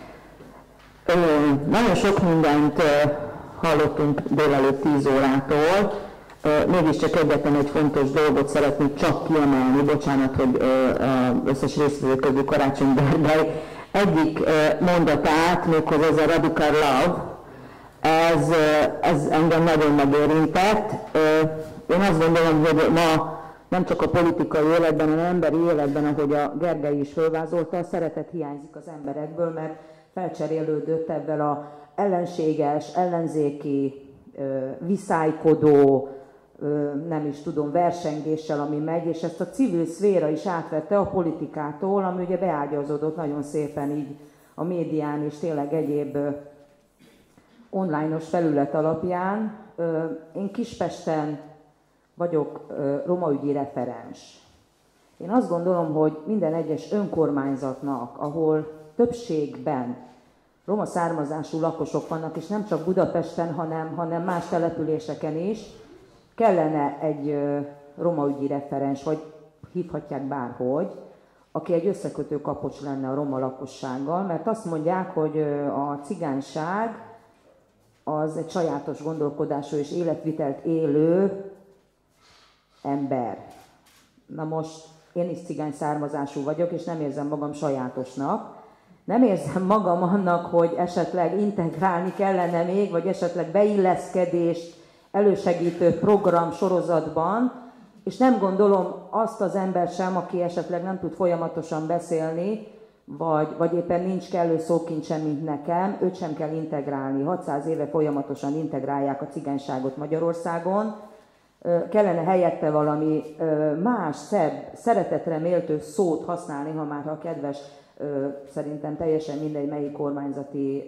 Ö, nagyon sok mindent ö, hallottunk délelőtt tíz órától, ö, mégiscsak egyetlen egy fontos dolgot szeretnék csak kiemelni, bocsánat, hogy az összes résztvevő közül Karácsony Gergely egyik ö, mondatát, méghozzá ez a Radical Love, ez, ö, ez engem nagyon megérintett. Ö, én azt gondolom, hogy ma nem csak a politikai életben, hanem emberi életben, ahogy a Gergely is fölvázolta, a szeretet hiányzik az emberekből, mert felcserélődött ebben az ellenséges, ellenzéki, viszálykodó, nem is tudom, versengéssel, ami megy, és ezt a civil szféra is átvette a politikától, ami ugye beágyazódott nagyon szépen így a médián és tényleg egyéb online-os felület alapján. Én Kispesten vagyok romaügyi referens. Én azt gondolom, hogy minden egyes önkormányzatnak, ahol többségben roma származású lakosok vannak, és nem csak Budapesten, hanem, hanem más településeken is, kellene egy romaügyi referens, vagy hívhatják bárhogy, aki egy összekötő kapocs lenne a roma lakossággal, mert azt mondják, hogy a cigányság az egy sajátos gondolkodású és életvitelt élő ember. Na most én is cigány származású vagyok, és nem érzem magam sajátosnak. Nem érzem magam annak, hogy esetleg integrálni kellene még, vagy esetleg beilleszkedést elősegítő program sorozatban, és nem gondolom azt az ember sem, aki esetleg nem tud folyamatosan beszélni, vagy, vagy éppen nincs kellő szókincsem, mint nekem, őt sem kell integrálni. hatszáz éve folyamatosan integrálják a cigányságot Magyarországon. Kellene helyette valami más, szebb, szeretetre méltó szót használni, ha már ha kedves, szerintem teljesen mindegy, melyik kormányzati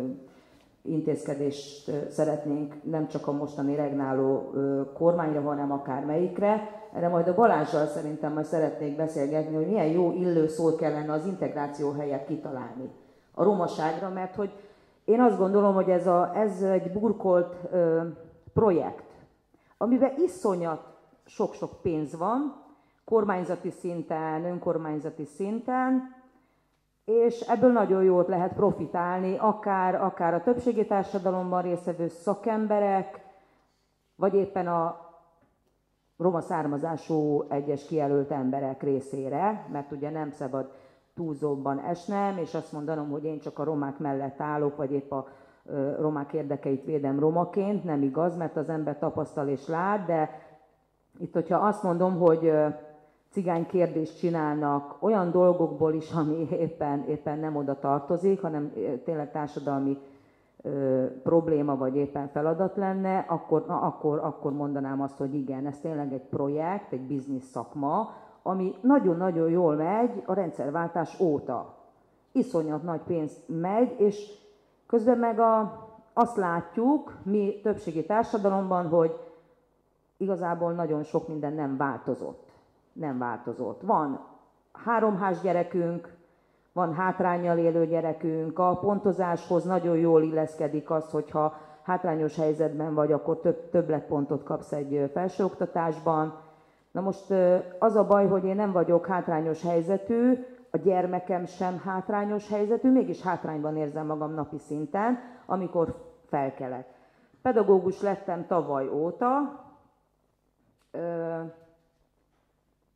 intézkedést szeretnénk, nem csak a mostani regnáló kormányra, hanem akár melyikre. Erre majd a Balázssal szerintem majd szeretnék beszélgetni, hogy milyen jó illő szót kellene az integráció helyett kitalálni a romaságra, mert hogy én azt gondolom, hogy ez, a, ez egy burkolt ö, projekt, amiben iszonyat sok-sok pénz van, kormányzati szinten, önkormányzati szinten, és ebből nagyon jót lehet profitálni, akár, akár a többségi társadalomban résztvevő szakemberek, vagy éppen a roma származású egyes kijelölt emberek részére, mert ugye nem szabad túlzóbban esnem, és azt mondanom, hogy én csak a romák mellett állok, vagy épp a romák érdekeit védem romaként, nem igaz, mert az ember tapasztal és lát, de itt, hogyha azt mondom, hogy cigány kérdést csinálnak olyan dolgokból is, ami éppen, éppen nem oda tartozik, hanem tényleg társadalmi ö, probléma vagy éppen feladat lenne, akkor, na, akkor, akkor mondanám azt, hogy igen, ez tényleg egy projekt, egy biznisz szakma, ami nagyon-nagyon jól megy a rendszerváltás óta. Iszonyat nagy pénz megy, és közben meg a, azt látjuk mi többségi társadalomban, hogy igazából nagyon sok minden nem változott. Nem változott. Van háromház gyerekünk, van hátránnyal élő gyerekünk, a pontozáshoz nagyon jól illeszkedik az, hogyha hátrányos helyzetben vagy, akkor több többletpontot kapsz egy felsőoktatásban. Na most az a baj, hogy én nem vagyok hátrányos helyzetű, a gyermekem sem hátrányos helyzetű, mégis hátrányban érzem magam napi szinten, amikor felkelek. Pedagógus lettem tavaly óta,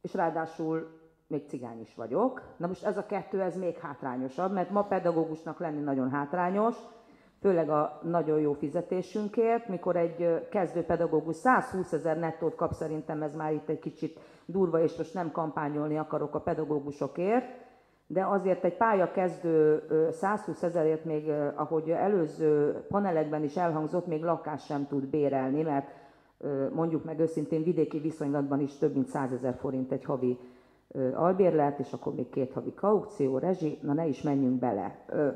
és ráadásul még cigány is vagyok. Na most ez a kettő, ez még hátrányosabb, mert ma pedagógusnak lenni nagyon hátrányos, főleg a nagyon jó fizetésünkért, mikor egy kezdő pedagógus százhúszezer nettót kap, szerintem ez már itt egy kicsit durva, és most nem kampányolni akarok a pedagógusokért, de azért egy pályakezdő százhúszezerért még, ahogy előző panelekben is elhangzott, még lakást sem tud bérelni, mert mondjuk meg őszintén vidéki viszonylatban is több mint százezer forint egy havi albérlet, és akkor még két havi kaukció, rezsi, na ne is menjünk bele.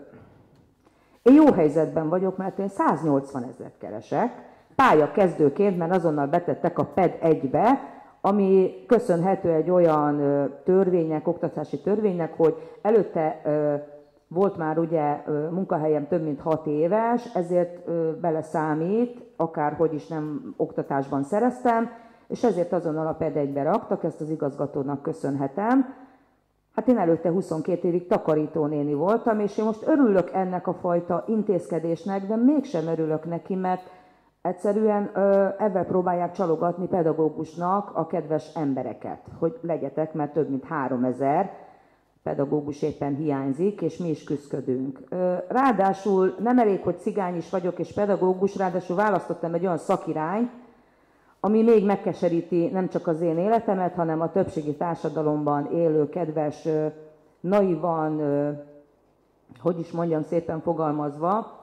Én jó helyzetben vagyok, mert én száznyolcvanezret keresek, pályakezdőként, mert azonnal betettek a ped egybe, ami köszönhető egy olyan törvénynek, oktatási törvénynek, hogy előtte volt már ugye munkahelyem több mint hat éves, ezért beleszámít, akárhogy is nem oktatásban szereztem, és ezért azonnal a ped egybe raktak, ezt az igazgatónak köszönhetem. Hát én előtte huszonkét évig takarítónéni voltam, és én most örülök ennek a fajta intézkedésnek, de mégsem örülök neki, mert egyszerűen ö, ebben próbálják csalogatni pedagógusnak a kedves embereket, hogy legyetek, mert több mint háromezer pedagógus éppen hiányzik, és mi is küszködünk. Ö, ráadásul nem elég, hogy cigány is vagyok és pedagógus, ráadásul választottam egy olyan szakirányt, ami még megkeseríti nem csak az én életemet, hanem a többségi társadalomban élő, kedves, ö, naivan, ö, hogy is mondjam szépen fogalmazva,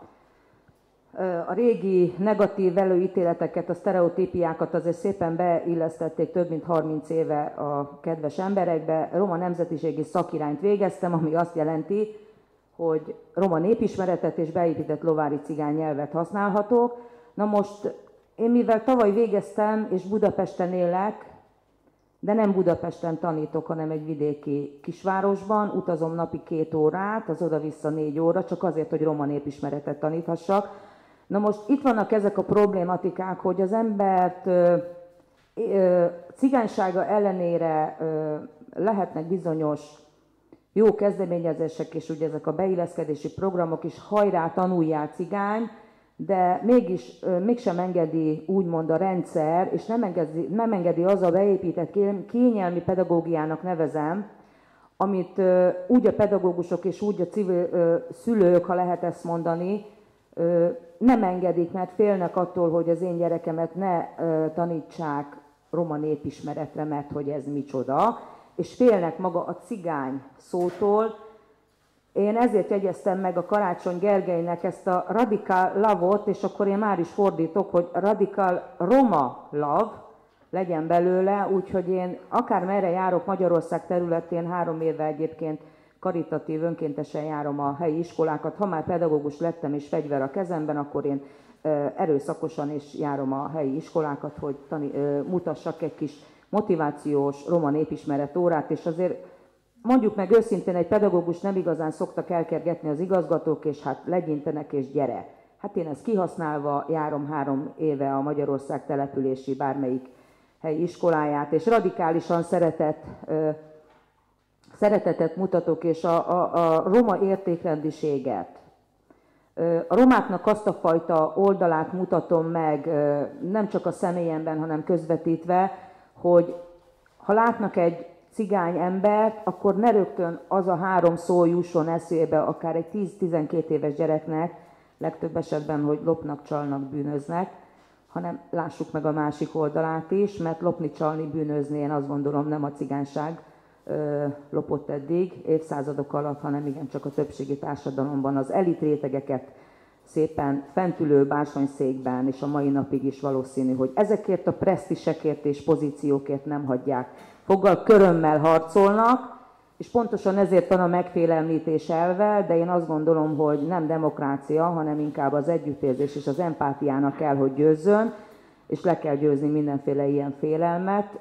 a régi negatív előítéleteket, a sztereotípiákat azért szépen beillesztették több mint harminc éve a kedves emberekbe. Roma nemzetiségi szakirányt végeztem, ami azt jelenti, hogy roma népismeretet és beépített lovári cigány nyelvet használhatok. Na most én mivel tavaly végeztem és Budapesten élek, de nem Budapesten tanítok, hanem egy vidéki kisvárosban, utazom napi két órát, az oda-vissza négy óra, csak azért, hogy roma népismeretet taníthassak. Na most itt vannak ezek a problématikák, hogy az embert ö, ö, cigánysága ellenére ö, lehetnek bizonyos jó kezdeményezések, és ugye ezek a beilleszkedési programok is, hajrá, tanuljál cigány, de mégis ö, mégsem engedi úgymond a rendszer, és nem engedi, nem engedi az a beépített kényelmi pedagógiának nevezem, amit ö, úgy a pedagógusok és úgy a civil ö, szülők, ha lehet ezt mondani, ö, nem engedik, mert félnek attól, hogy az én gyerekemet ne ö, tanítsák roma népismeretre, mert hogy ez micsoda, és félnek maga a cigány szótól. Én ezért jegyeztem meg a Karácsony Gergelynek ezt a Radical Love-ot, és akkor én már is fordítok, hogy Radical Roma Love legyen belőle, úgyhogy én akármerre járok Magyarország területén, három éve egyébként karitatív, önkéntesen járom a helyi iskolákat. Ha már pedagógus lettem és fegyver a kezemben, akkor én erőszakosan is járom a helyi iskolákat, hogy tani, mutassak egy kis motivációs roma népismeret órát, és azért mondjuk meg őszintén, egy pedagógus nem igazán szoktak elkergetni az igazgatók, és hát legyintenek és gyere. Hát én ezt kihasználva járom három éve a Magyarország települési bármelyik helyi iskoláját, és radikálisan szeretett szeretetet mutatok, és a, a, a roma értékrendiséget. A romáknak azt a fajta oldalát mutatom meg, nem csak a személyemben, hanem közvetítve, hogy ha látnak egy cigány embert, akkor ne rögtön az a három szó jusson eszébe, akár egy tíz-tizenkét éves gyereknek, legtöbb esetben, hogy lopnak, csalnak, bűnöznek, hanem lássuk meg a másik oldalát is, mert lopni, csalni, bűnözni, én azt gondolom, nem a cigányság ö, lopott eddig, évszázadok alatt, hanem igencsak a többségi társadalomban az elit rétegeket szépen fentülő bársonyszékben, és a mai napig is valószínű, hogy ezekért a presztisekért és pozíciókért nem hagyják. Foggal körömmel harcolnak, és pontosan ezért van a megfélemlítés elve, de én azt gondolom, hogy nem demokrácia, hanem inkább az együttérzés és az empátiának kell, hogy győzzön, és le kell győzni mindenféle ilyen félelmet.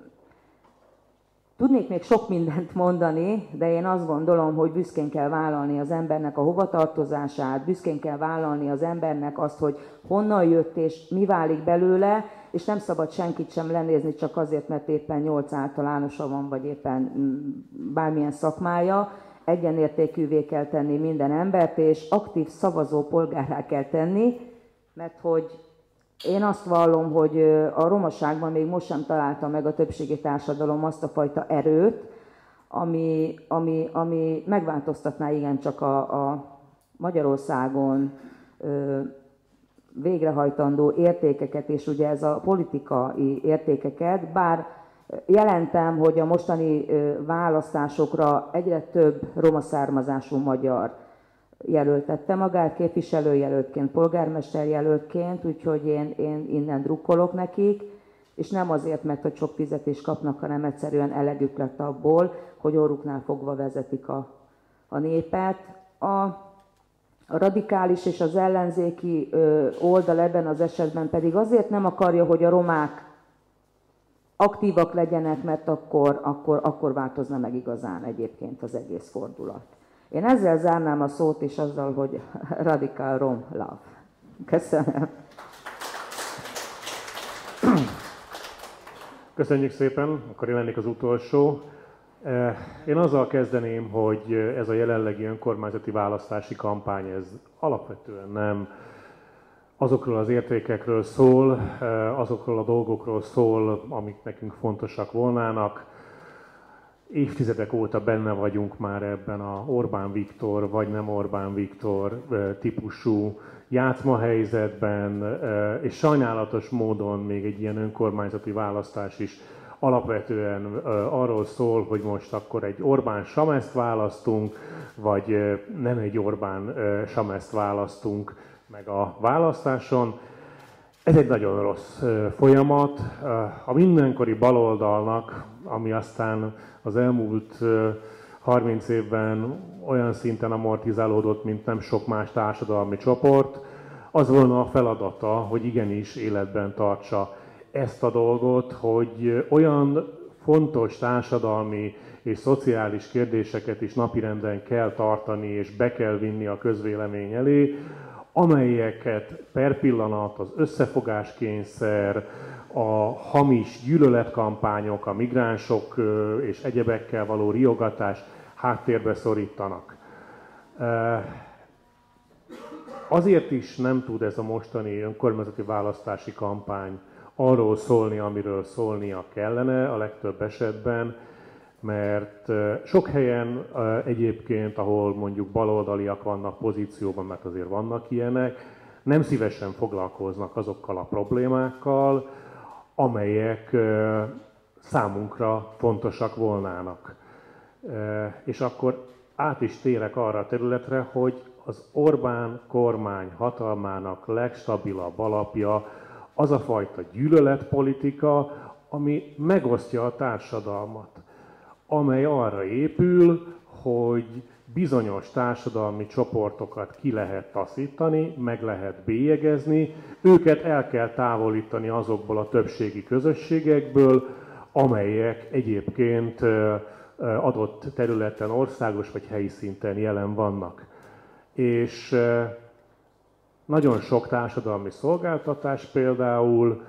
Tudnék még sok mindent mondani, de én azt gondolom, hogy büszkén kell vállalni az embernek a hovatartozását, büszkén kell vállalni az embernek azt, hogy honnan jött és mi válik belőle, és nem szabad senkit sem lenézni csak azért, mert éppen nyolc általánosa van, vagy éppen bármilyen szakmája. Egyenértékűvé kell tenni minden embert, és aktív szavazó polgárrá kell tenni, mert hogy Én azt vallom, hogy a romaságban még most sem találta meg a többségi társadalom azt a fajta erőt, ami, ami, ami megváltoztatná igencsak a, a Magyarországon ö, végrehajtandó értékeket, és ugye ez a politikai értékeket, bár jelentem, hogy a mostani választásokra egyre több roma származású magyar jelöltette magát képviselőjelöltként, polgármesterjelöltként, úgyhogy én, én innen drukkolok nekik, és nem azért, mert hogy sok fizetést kapnak, hanem egyszerűen elegük lett abból, hogy orruknál fogva vezetik a, a népet. A, A radikális és az ellenzéki ö, oldal ebben az esetben pedig azért nem akarja, hogy a romák aktívak legyenek, mert akkor, akkor, akkor változna meg igazán egyébként az egész fordulat. Én ezzel zárnám a szót is azzal, hogy radikál rom love. Köszönöm. Köszönjük szépen, akkor én lennék az utolsó. Én azzal kezdeném, hogy ez a jelenlegi önkormányzati választási kampány, ez alapvetően nem azokról az értékekről szól, azokról a dolgokról szól, amik nekünk fontosak volnának. Évtizedek óta benne vagyunk már ebben a Orbán Viktor vagy nem Orbán Viktor típusú játszmahelyzetben, és sajnálatos módon még egy ilyen önkormányzati választás is alapvetően arról szól, hogy most akkor egy Orbán Sameszt választunk, vagy nem egy Orbán Sameszt választunk meg a választáson. Ez egy nagyon rossz folyamat. A mindenkori baloldalnak, ami aztán az elmúlt harminc évben olyan szinten amortizálódott, mint nem sok más társadalmi csoport, az volna a feladata, hogy igenis életben tartsa ezt a dolgot, hogy olyan fontos társadalmi és szociális kérdéseket is napirenden kell tartani és be kell vinni a közvélemény elé, amelyeket per pillanat az összefogáskényszer, a hamis gyűlöletkampányok, a migránsok és egyebekkel való riogatás háttérbe szorítanak. Azért is nem tud ez a mostani önkormányzati választási kampány arról szólni, amiről szólnia kellene a legtöbb esetben, mert sok helyen egyébként, ahol mondjuk baloldaliak vannak pozícióban, mert azért vannak ilyenek, nem szívesen foglalkoznak azokkal a problémákkal, amelyek számunkra fontosabb volnának. És akkor át is térek arra a területre, hogy az Orbán kormány hatalmának legstabilabb alapja az a fajta gyűlöletpolitika, ami megosztja a társadalmat, amely arra épül, hogy bizonyos társadalmi csoportokat ki lehet taszítani, meg lehet bélyegezni, őket el kell távolítani azokból a többségi közösségekből, amelyek egyébként adott területen, országos vagy helyi szinten jelen vannak. És nagyon sok társadalmi szolgáltatás például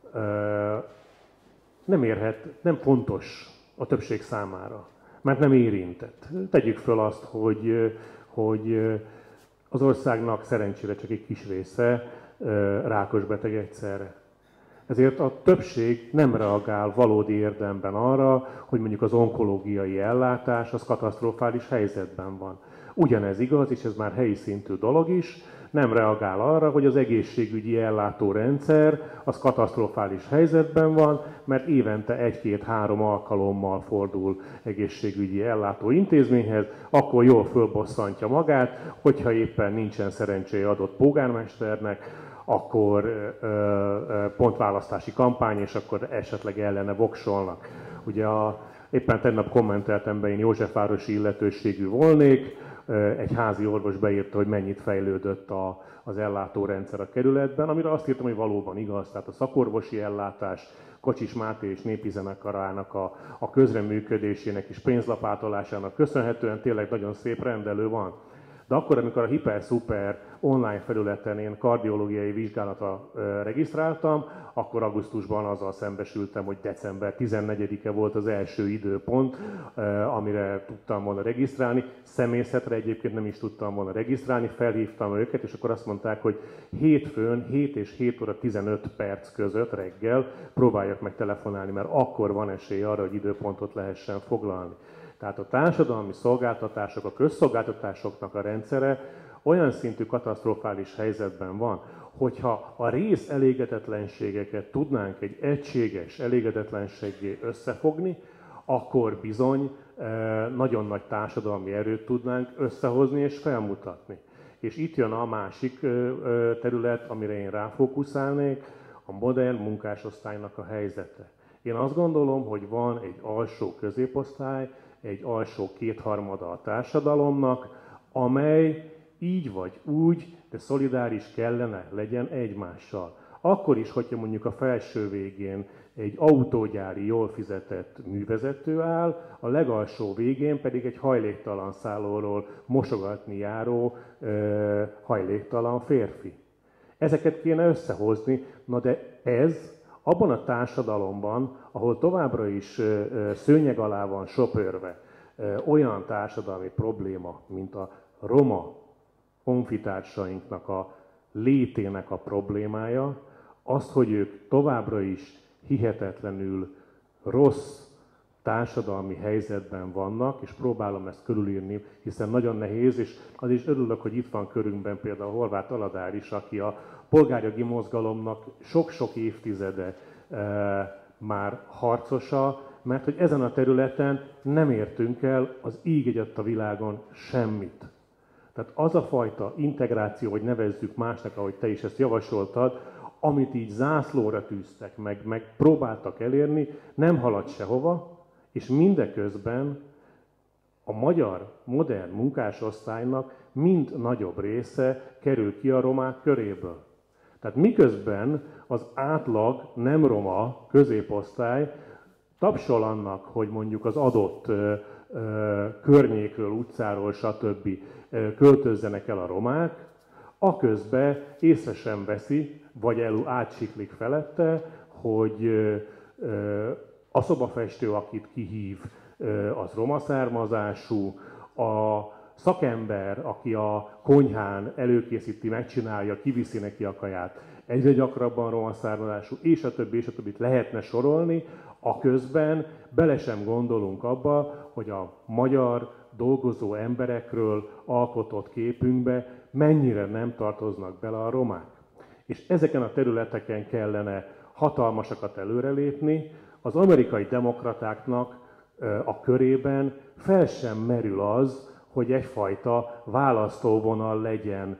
nem érhet, nem fontos a többség számára, mert nem érintett. Tegyük föl azt, hogy, hogy az országnak szerencsére csak egy kis része rákos beteg egyszerre. Ezért a többség nem reagál valódi érdemben arra, hogy mondjuk az onkológiai ellátás az katasztrofális helyzetben van. Ugyanez igaz, és ez már helyi szintű dolog is, nem reagál arra, hogy az egészségügyi ellátórendszer az katasztrofális helyzetben van, mert évente egy-két-három alkalommal fordul egészségügyi ellátóintézményhez, akkor jól fölbosszantja magát, hogyha éppen nincsen szerencséje adott polgármesternek, akkor ö, ö, pontválasztási kampány, és akkor esetleg ellene voksolnak. Ugye a, éppen tegnap kommenteltem be, én Józsefvárosi illetőségű volnék, egy házi orvos beírta, hogy mennyit fejlődött a, az ellátórendszer a kerületben, amire azt írtam, hogy valóban igaz, tehát a szakorvosi ellátás, Kocsis Máté és népi zenekarának a, a közreműködésének és pénzlapátolásának köszönhetően tényleg nagyon szép rendelő van. De akkor, amikor a hiper-szuper online felületen én kardiológiai vizsgálatra regisztráltam, akkor augusztusban azzal szembesültem, hogy december tizennegyedike volt az első időpont, amire tudtam volna regisztrálni. Személyzetre egyébként nem is tudtam volna regisztrálni, felhívtam őket, és akkor azt mondták, hogy hétfőn hét és hét óra tizenöt perc között reggel próbáljak meg telefonálni, mert akkor van esély arra, hogy időpontot lehessen foglalni. Tehát a társadalmi szolgáltatások, a közszolgáltatásoknak a rendszere olyan szintű katasztrofális helyzetben van, hogyha a rész elégedetlenségeket tudnánk egy egységes elégedetlenséggé összefogni, akkor bizony nagyon nagy társadalmi erőt tudnánk összehozni és felmutatni. És itt jön a másik terület, amire én ráfókuszálnék, a modern munkásosztálynak a helyzete. Én azt gondolom, hogy van egy alsó középosztály, egy alsó kétharmada a társadalomnak, amely így vagy úgy, de szolidáris kellene legyen egymással. Akkor is, hogyha mondjuk a felső végén egy autógyári, jól fizetett művezető áll, a legalsó végén pedig egy hajléktalan szállóról mosogatni járó ö, hajléktalan férfi. Ezeket kéne összehozni, na de ez abban a társadalomban, ahol továbbra is szőnyeg alá van söpörve olyan társadalmi probléma, mint a roma honfitársainknak a létének a problémája, azt, hogy ők továbbra is hihetetlenül rossz társadalmi helyzetben vannak, és próbálom ezt körülírni, hiszen nagyon nehéz, és az is örülök, hogy itt van körünkben például Horváth Aladár is, aki a polgárjogi mozgalomnak sok-sok évtizede e, már harcosa, mert hogy ezen a területen nem értünk el az íg egyatt a világon semmit. Tehát az a fajta integráció, hogy nevezzük másnak, ahogy te is ezt javasoltad, amit így zászlóra tűztek, meg, meg próbáltak elérni, nem halad sehova, és mindeközben a magyar modern munkásosztálynak mind nagyobb része kerül ki a romák köréből. Tehát miközben az átlag nem roma középosztály tapsol annak, hogy mondjuk az adott ö, ö, környékről, utcáról, stb. Ö, költözzenek el a romák, aközben észre sem veszi, vagy el átsiklik felette, hogy ö, ö, a szobafestő, akit kihív, ö, az roma származású, a szakember, aki a konyhán előkészíti, megcsinálja, kiviszi neki a kaját, egyre gyakrabban roma származású, és a többi, és a többit lehetne sorolni, aközben bele sem gondolunk abba, hogy a magyar dolgozó emberekről alkotott képünkbe mennyire nem tartoznak bele a romák. És ezeken a területeken kellene hatalmasakat előrelépni, az amerikai demokratáknak a körében fel sem merül az, hogy egyfajta választóvonal legyen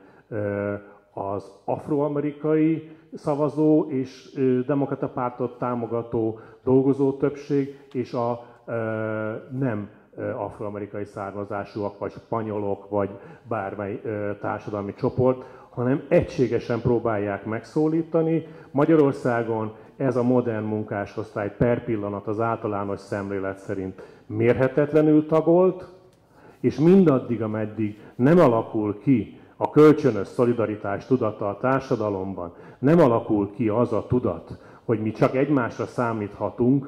az afroamerikai szavazó és demokrata pártot támogató dolgozó többség és a nem afroamerikai származásúak, vagy spanyolok, vagy bármely társadalmi csoport, hanem egységesen próbálják megszólítani. Magyarországon ez a modern munkásosztály per pillanat az általános szemlélet szerint mérhetetlenül tagolt, és mindaddig, ameddig nem alakul ki a kölcsönös szolidaritás tudata a társadalomban, nem alakul ki az a tudat, hogy mi csak egymásra számíthatunk,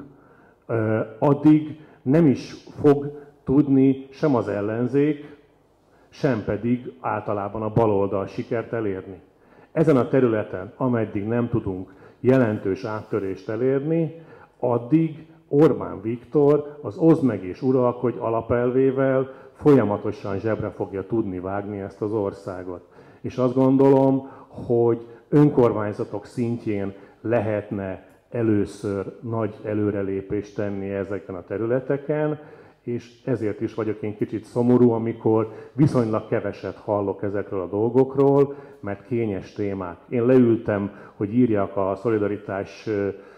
addig nem is fog tudni sem az ellenzék, sem pedig általában a baloldal sikert elérni. Ezen a területen, ameddig nem tudunk jelentős áttörést elérni, addig Orbán Viktor az oszd meg és uralkodj alapelvével folyamatosan zsebre fogja tudni vágni ezt az országot. És azt gondolom, hogy önkormányzatok szintjén lehetne először nagy előrelépést tenni ezeken a területeken, és ezért is vagyok én kicsit szomorú, amikor viszonylag keveset hallok ezekről a dolgokról, mert kényes témák. Én leültem, hogy írjak a szolidaritás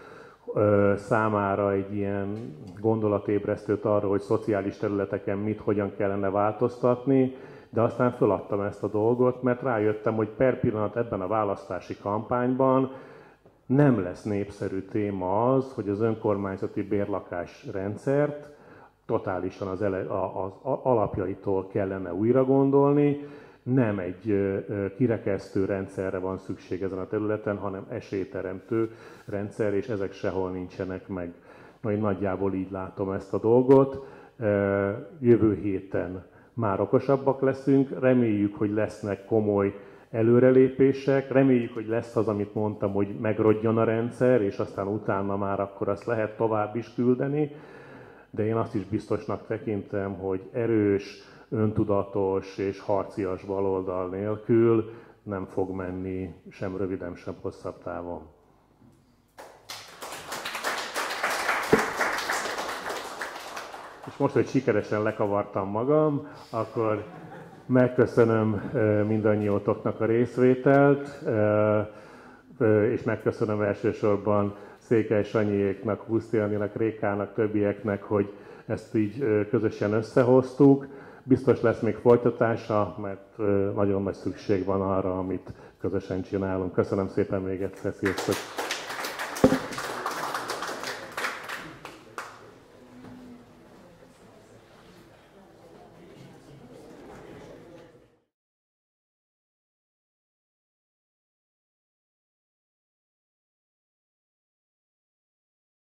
számára egy ilyen gondolatébresztőt arról, hogy szociális területeken mit, hogyan kellene változtatni, de aztán feladtam ezt a dolgot, mert rájöttem, hogy per pillanat ebben a választási kampányban nem lesz népszerű téma az, hogy az önkormányzati bérlakás rendszert totálisan az, ele, az alapjaitól kellene újra gondolni. nem egy kirekesztő rendszerre van szükség ezen a területen, hanem esélyteremtő rendszer, és ezek sehol nincsenek meg. Na, én nagyjából így látom ezt a dolgot. Jövő héten már okosabbak leszünk, reméljük, hogy lesznek komoly előrelépések, reméljük, hogy lesz az, amit mondtam, hogy megrodjon a rendszer, és aztán utána már akkor azt lehet tovább is küldeni, de én azt is biztosnak tekintem, hogy erős, öntudatos és harcias baloldal nélkül nem fog menni sem röviden, sem hosszabb távon. És most, hogy sikeresen lekavartam magam, akkor megköszönöm mindannyiótoknak a részvételt, és megköszönöm elsősorban Székely Sanyiéknak, Huszti Anninak, Rékának, többieknek, hogy ezt így közösen összehoztuk. Biztos lesz még folytatása, mert nagyon nagy szükség van arra, amit közösen csinálunk. Köszönöm szépen még egyszer, sziasztok!